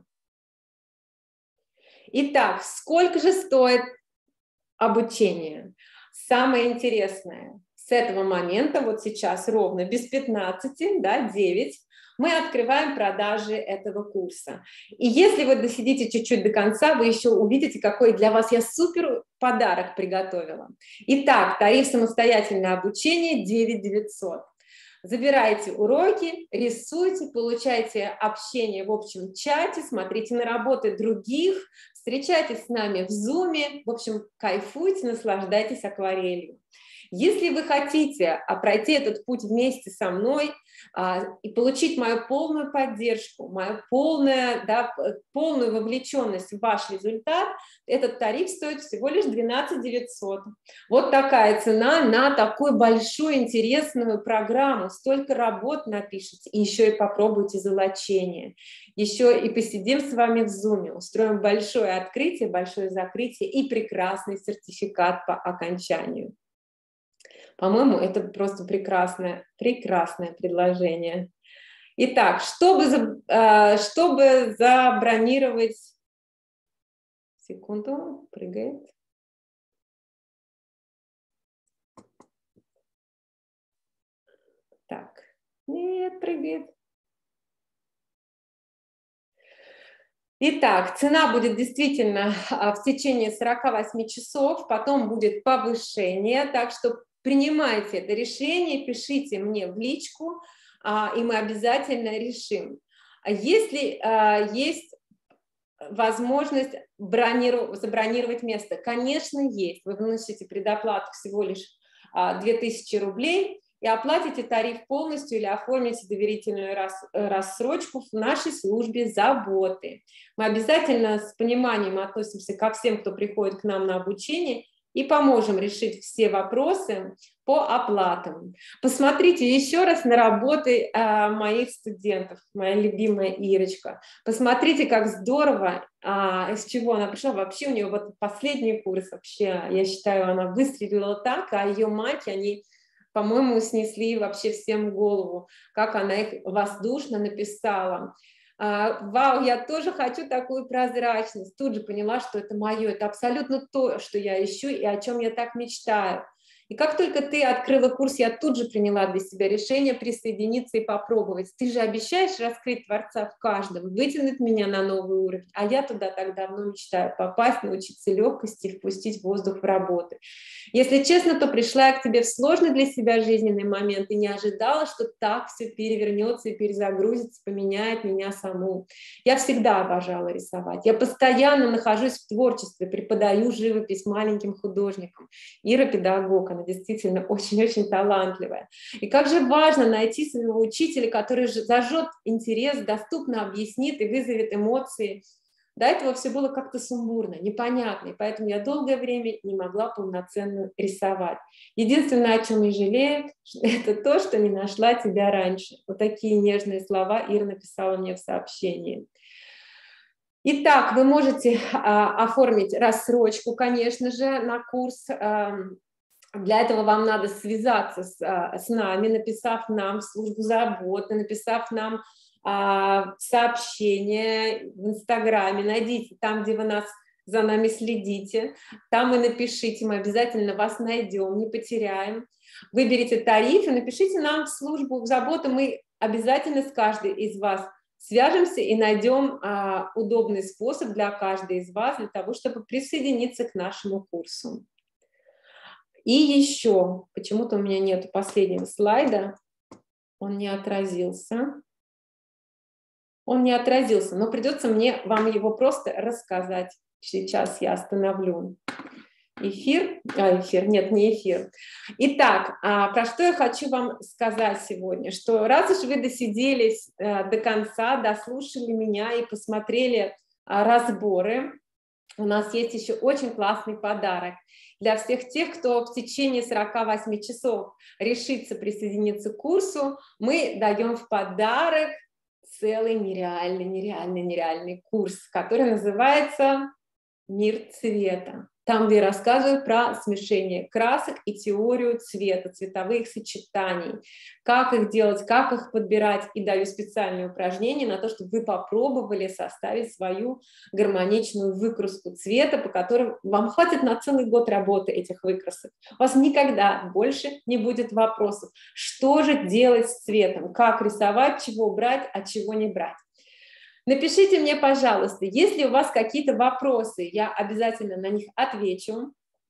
Итак, сколько же стоит обучение? Самое интересное, с этого момента, вот сейчас ровно без пятнадцати, да, девять, мы открываем продажи этого курса. И если вы досидите чуть-чуть до конца, вы еще увидите, какой для вас я супер подарок приготовила. Итак, тариф самостоятельное обучение девять тысяч девятьсот. Забирайте уроки, рисуйте, получайте общение в общем чате, смотрите на работы других, встречайтесь с нами в зуме, в общем, кайфуйте, наслаждайтесь акварелью. Если вы хотите пройти этот путь вместе со мной а, и получить мою полную поддержку, мою полную, да, полную вовлеченность в ваш результат, этот тариф стоит всего лишь двенадцать тысяч девятьсот. Вот такая цена на такую большую интересную программу. Столько работ напишите, и еще и попробуйте золочение. Еще и посидим с вами в зуме, устроим большое открытие, большое закрытие и прекрасный сертификат по окончанию. По-моему, это просто прекрасное, прекрасное предложение. Итак, чтобы, чтобы забронировать... Секунду, прыгает. Так, нет, прыгает. Итак, цена будет действительно в течение сорока восьми часов, потом будет повышение, так что принимайте это решение, пишите мне в личку, и мы обязательно решим. Если есть возможность бронировать, забронировать место, конечно, есть. Вы вносите предоплату всего лишь две тысячи рублей и оплатите тариф полностью или оформите доверительную рассрочку в нашей службе заботы. Мы обязательно с пониманием относимся ко всем, кто приходит к нам на обучение, и поможем решить все вопросы по оплатам. Посмотрите еще раз на работы э, моих студентов, моя любимая Ирочка. Посмотрите, как здорово, э, из чего она пришла. Вообще у нее вот последний курс, вообще, я считаю, она выстрелила так, а ее мать, они, по-моему, снесли вообще всем голову, как она их воздушно написала. Вау, я тоже хочу такую прозрачность. Тут же поняла, что это мое, это абсолютно то, что я ищу и о чем я так мечтаю. И как только ты открыла курс, я тут же приняла для себя решение присоединиться и попробовать. Ты же обещаешь раскрыть Творца в каждом, вытянуть меня на новый уровень. А я туда так давно мечтаю попасть, научиться легкости и впустить воздух в работу. Если честно, то пришла я к тебе в сложный для себя жизненный момент и не ожидала, что так все перевернется и перезагрузится, поменяет меня саму. Я всегда обожала рисовать. Я постоянно нахожусь в творчестве, преподаю живопись маленьким художникам. Ира педагог, она действительно очень-очень талантливая. И как же важно найти своего учителя, который зажжет интерес, доступно объяснит и вызовет эмоции. До этого все было как-то сумбурно, непонятно, и поэтому я долгое время не могла полноценно рисовать. Единственное, о чем я жалею, это то, что не нашла тебя раньше. Вот такие нежные слова Ира написала мне в сообщении. Итак, вы можете а, оформить рассрочку, конечно же, на курс. А, Для этого вам надо связаться с, с нами, написав нам в службу заботы, написав нам а, сообщение в Инстаграме, найдите там, где вы нас за нами следите, там и напишите, мы обязательно вас найдем, не потеряем. Выберите тариф и напишите нам в службу в заботу, мы обязательно с каждой из вас свяжемся и найдем а, удобный способ для каждой из вас, для того, чтобы присоединиться к нашему курсу. И еще, почему-то у меня нет последнего слайда, он не отразился. Он не отразился, но придется мне вам его просто рассказать. Сейчас я остановлю эфир. А, эфир, нет, не эфир. Итак, а, про что я хочу вам сказать сегодня, что раз уж вы досиделись а, до конца, дослушали меня и посмотрели а, разборы, у нас есть еще очень классный подарок для всех тех, кто в течение сорока восьми часов решится присоединиться к курсу. Мы даем в подарок целый нереальный, нереальный, нереальный курс, который называется «Мир цвета». Там, где я рассказываю про смешение красок и теорию цвета, цветовых сочетаний, как их делать, как их подбирать, и даю специальные упражнения на то, чтобы вы попробовали составить свою гармоничную выкраску цвета, по которой вам хватит на целый год работы этих выкрасок. У вас никогда больше не будет вопросов, что же делать с цветом, как рисовать, чего брать, а чего не брать. Напишите мне, пожалуйста, если у вас какие-то вопросы, я обязательно на них отвечу.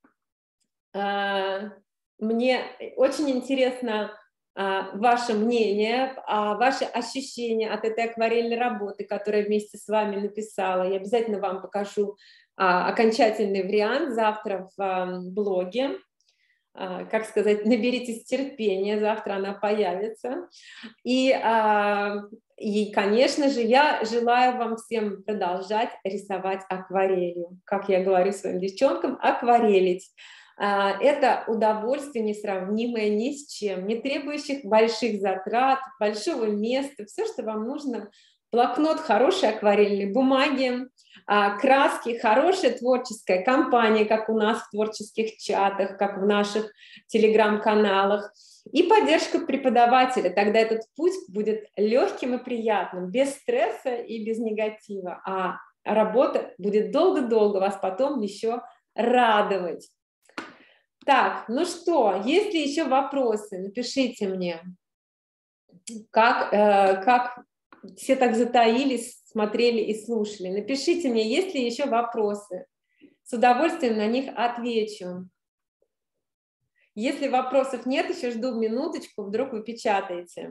Мне очень интересно ваше мнение, ваши ощущения от этой акварельной работы, которую я вместе с вами написала. Я обязательно вам покажу окончательный вариант завтра в блоге. Как сказать, наберитесь терпения, завтра она появится. И, и, конечно же, я желаю вам всем продолжать рисовать акварелью. Как я говорю своим девчонкам, акварелить. Это удовольствие несравнимое ни с чем, не требующих больших затрат, большого места, все, что вам нужно. Блокнот хорошей акварельной бумаги, краски, хорошая творческая компания, как у нас в творческих чатах, как в наших телеграм-каналах, и поддержка преподавателя. Тогда этот путь будет легким и приятным, без стресса и без негатива, а работа будет долго-долго вас потом еще радовать. Так, ну что, есть ли еще вопросы? Напишите мне, как, э, как все так затаились, смотрели и слушали. Напишите мне, есть ли еще вопросы. С удовольствием на них отвечу. Если вопросов нет, еще жду минуточку, вдруг вы печатаете.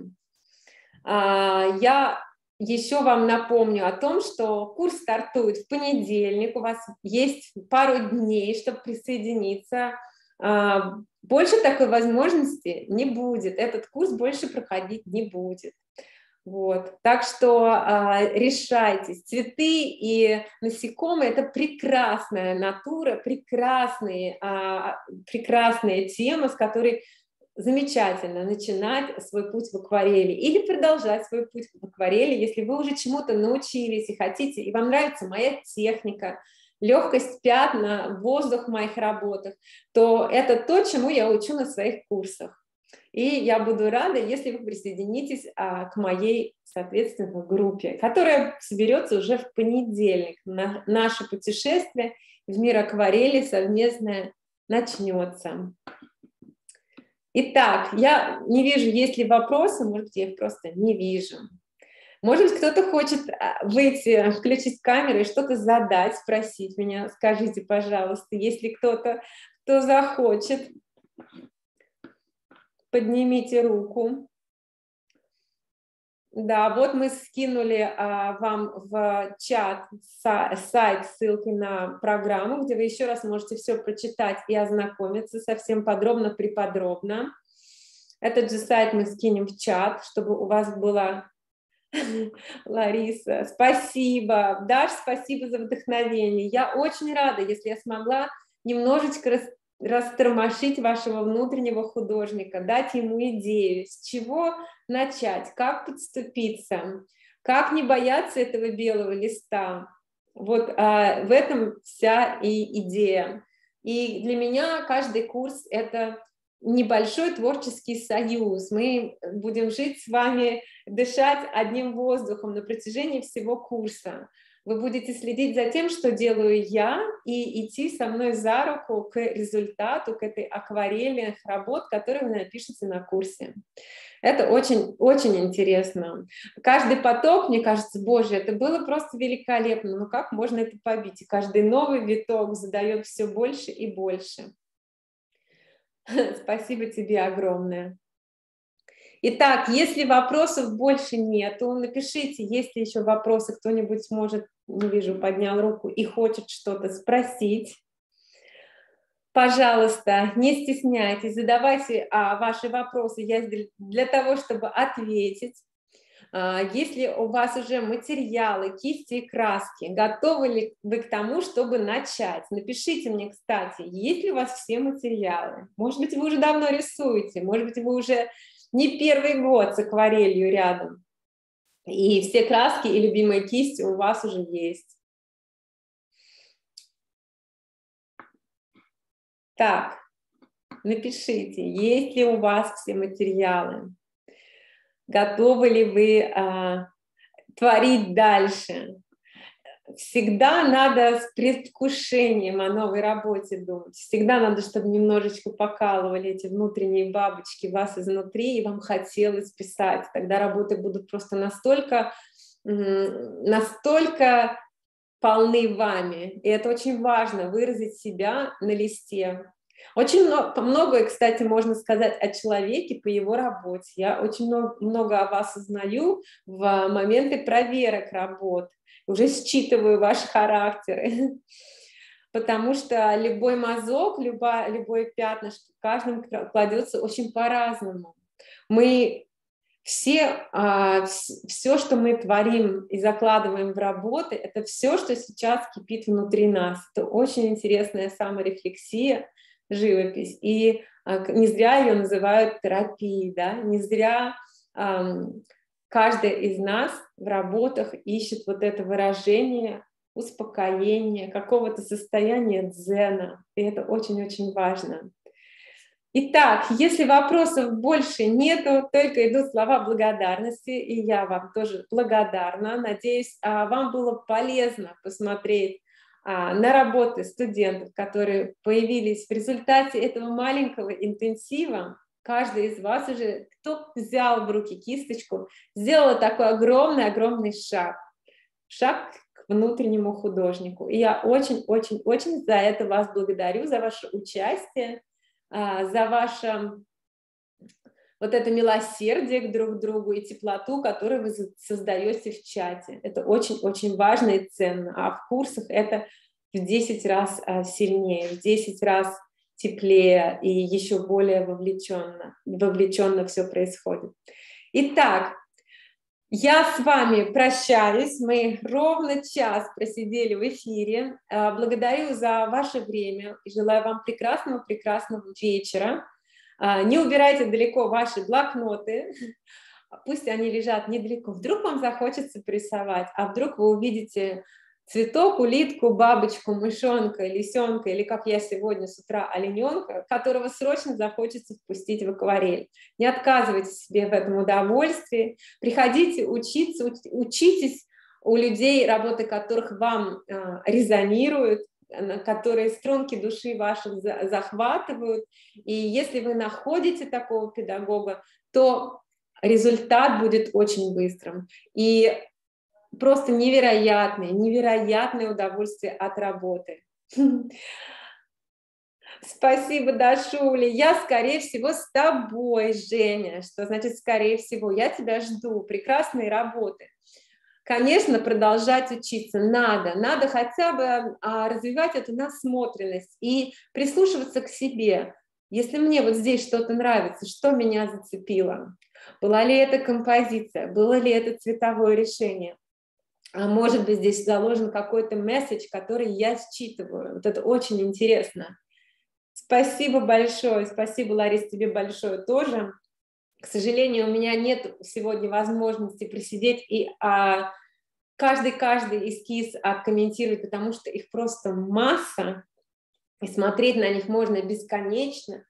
Я еще вам напомню о том, что курс стартует в понедельник. У вас есть пару дней, чтобы присоединиться. Больше такой возможности не будет. Этот курс больше проходить не будет. Вот. Так что э, решайтесь. Цветы и насекомые – это прекрасная натура, прекрасные, э, прекрасная тема, с которой замечательно начинать свой путь в акварели или продолжать свой путь в акварели, если вы уже чему-то научились и хотите, и вам нравится моя техника, легкость пятна, воздух в моих работах, то это то, чему я учу на своих курсах. И я буду рада, если вы присоединитесь а, к моей, соответственно, группе, которая соберется уже в понедельник. На, наше путешествие в мир акварели совместное начнется. Итак, я не вижу, есть ли вопросы, может быть, я их просто не вижу. Может быть, кто-то хочет выйти, включить камеру и что-то задать, спросить меня. Скажите, пожалуйста, если кто-то, кто захочет. Поднимите руку. Да, вот мы скинули а, вам в чат са, сайт с ссылкой на программу, где вы еще раз можете все прочитать и ознакомиться совсем подробно, преподробно. Этот же сайт мы скинем в чат, чтобы у вас было... Лариса, спасибо. Даш, спасибо за вдохновение. Я очень рада, если я смогла немножечко рас... растормошить вашего внутреннего художника, дать ему идею, с чего начать, как подступиться, как не бояться этого белого листа. Вот а, в этом вся и идея. И для меня каждый курс – это небольшой творческий союз. Мы будем жить с вами, дышать одним воздухом на протяжении всего курса. Вы будете следить за тем, что делаю я, и идти со мной за руку к результату, к этой акварели работ, которые вы напишете на курсе. Это очень, очень интересно. Каждый поток, мне кажется, боже, это было просто великолепно. Ну как можно это побить? И каждый новый виток задает все больше и больше. Спасибо тебе огромное. Итак, если вопросов больше нету, напишите, есть ли еще вопросы, кто-нибудь, может, не вижу, поднял руку и хочет что-то спросить. Пожалуйста, не стесняйтесь, задавайте а, ваши вопросы, я здесь для того, чтобы ответить. А, если у вас уже материалы, кисти и краски, готовы ли вы к тому, чтобы начать? Напишите мне, кстати, есть ли у вас все материалы? Может быть, вы уже давно рисуете, может быть, вы уже не первый год с акварелью рядом, и все краски и любимые кисти у вас уже есть. Так, напишите, есть ли у вас все материалы, готовы ли вы а, творить дальше. Всегда надо с предвкушением о новой работе думать. Всегда надо, чтобы немножечко покалывали эти внутренние бабочки вас изнутри, и вам хотелось писать. Тогда работы будут просто настолько, настолько полны вами. И это очень важно, выразить себя на листе. Очень много, многое, кстати, можно сказать о человеке по его работе. Я очень много, много о вас узнаю в моменты проверок работ. Уже считываю ваши характеры, потому что любой мазок, любое, любое пятнышко в каждом кладется очень по-разному. Мы все, все, что мы творим и закладываем в работы, это все, что сейчас кипит внутри нас. Это очень интересная саморефлексия, живопись. И не зря ее называют терапией, да? Не зря каждый из нас в работах ищет вот это выражение успокоения, какого-то состояния дзена. И это очень-очень важно. Итак, если вопросов больше нету, только идут слова благодарности, и я вам тоже благодарна. Надеюсь, вам было полезно посмотреть на работы студентов, которые появились в результате этого маленького интенсива. Каждый из вас уже, кто взял в руки кисточку, сделал такой огромный-огромный шаг. Шаг к внутреннему художнику. И я очень-очень-очень за это вас благодарю, за ваше участие, за ваше вот это милосердие к друг другу и теплоту, которую вы создаете в чате. Это очень-очень важно и ценно. А в курсах это в десять раз сильнее, в десять раз теплее и еще более вовлеченно, вовлеченно все происходит. Итак, я с вами прощаюсь. Мы ровно час просидели в эфире. Благодарю за ваше время и желаю вам прекрасного-прекрасного вечера. Не убирайте далеко ваши блокноты. Пусть они лежат недалеко. Вдруг вам захочется порисовать, а вдруг вы увидите цветок, улитку, бабочку, мышонка, лисенка, или, как я сегодня с утра, олененка, которого срочно захочется впустить в акварель. Не отказывайте себе в этом удовольствии. Приходите учиться, учитесь у людей, работы которых вам э, резонируют, которые струнки души ваших захватывают. И если вы находите такого педагога, то результат будет очень быстрым. И просто невероятное, невероятное удовольствие от работы. Спасибо, Дашуля. Я, скорее всего, с тобой, Женя. Что значит, скорее всего? Я тебя жду. Прекрасной работы. Конечно, продолжать учиться надо. Надо хотя бы а, развивать эту насмотренность и прислушиваться к себе. Если мне вот здесь что-то нравится, что меня зацепило? Была ли это композиция? Было ли это цветовое решение? А может быть, здесь заложен какой-то месседж, который я считываю. Вот это очень интересно. Спасибо большое. Спасибо, Ларис, тебе большое тоже. К сожалению, у меня нет сегодня возможности присидеть и а, каждый-каждый эскиз откомментировать, потому что их просто масса, и смотреть на них можно бесконечно.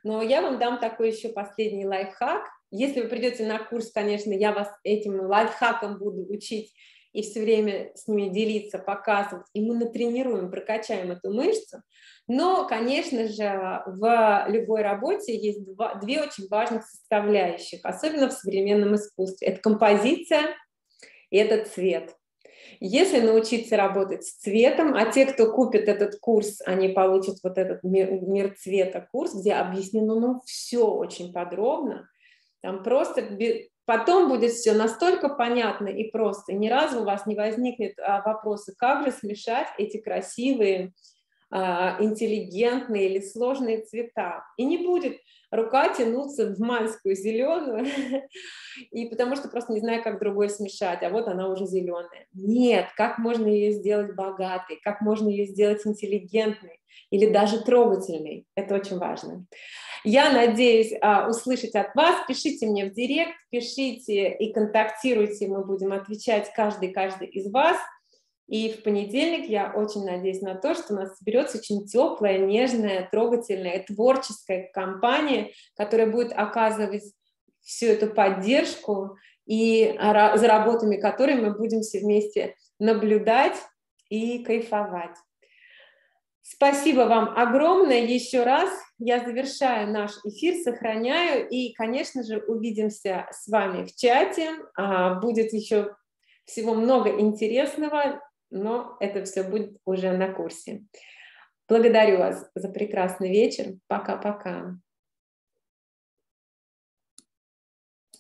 Но я вам дам такой еще последний лайфхак. Если вы придете на курс, конечно, я вас этим лайфхаком буду учить и все время с ними делиться, показывать, и мы натренируем, прокачаем эту мышцу. Но, конечно же, в любой работе есть два, две очень важных составляющих, особенно в современном искусстве. Это композиция и это цвет. Если научиться работать с цветом, а те, кто купит этот курс, они получат вот этот мир, мир цвета курс, где объяснено ну, все очень подробно, там просто потом будет все настолько понятно и просто, ни разу у вас не возникнет а, вопроса, как же смешать эти красивые, а, интеллигентные или сложные цвета. И не будет рука тянуться в майскую зеленую, и потому что просто не знаю, как другой смешать, а вот она уже зеленая. Нет, как можно ее сделать богатой, как можно ее сделать интеллигентной или даже трогательной. Это очень важно. Я надеюсь а, услышать от вас. Пишите мне в директ, пишите и контактируйте, мы будем отвечать каждый-каждый из вас. И в понедельник я очень надеюсь на то, что у нас соберется очень теплая, нежная, трогательная, творческая компания, которая будет оказывать всю эту поддержку и за работами которой мы будем все вместе наблюдать и кайфовать. Спасибо вам огромное еще раз. Я завершаю наш эфир, сохраняю. И, конечно же, увидимся с вами в чате. Будет еще всего много интересного, но это все будет уже на курсе. Благодарю вас за прекрасный вечер. Пока-пока.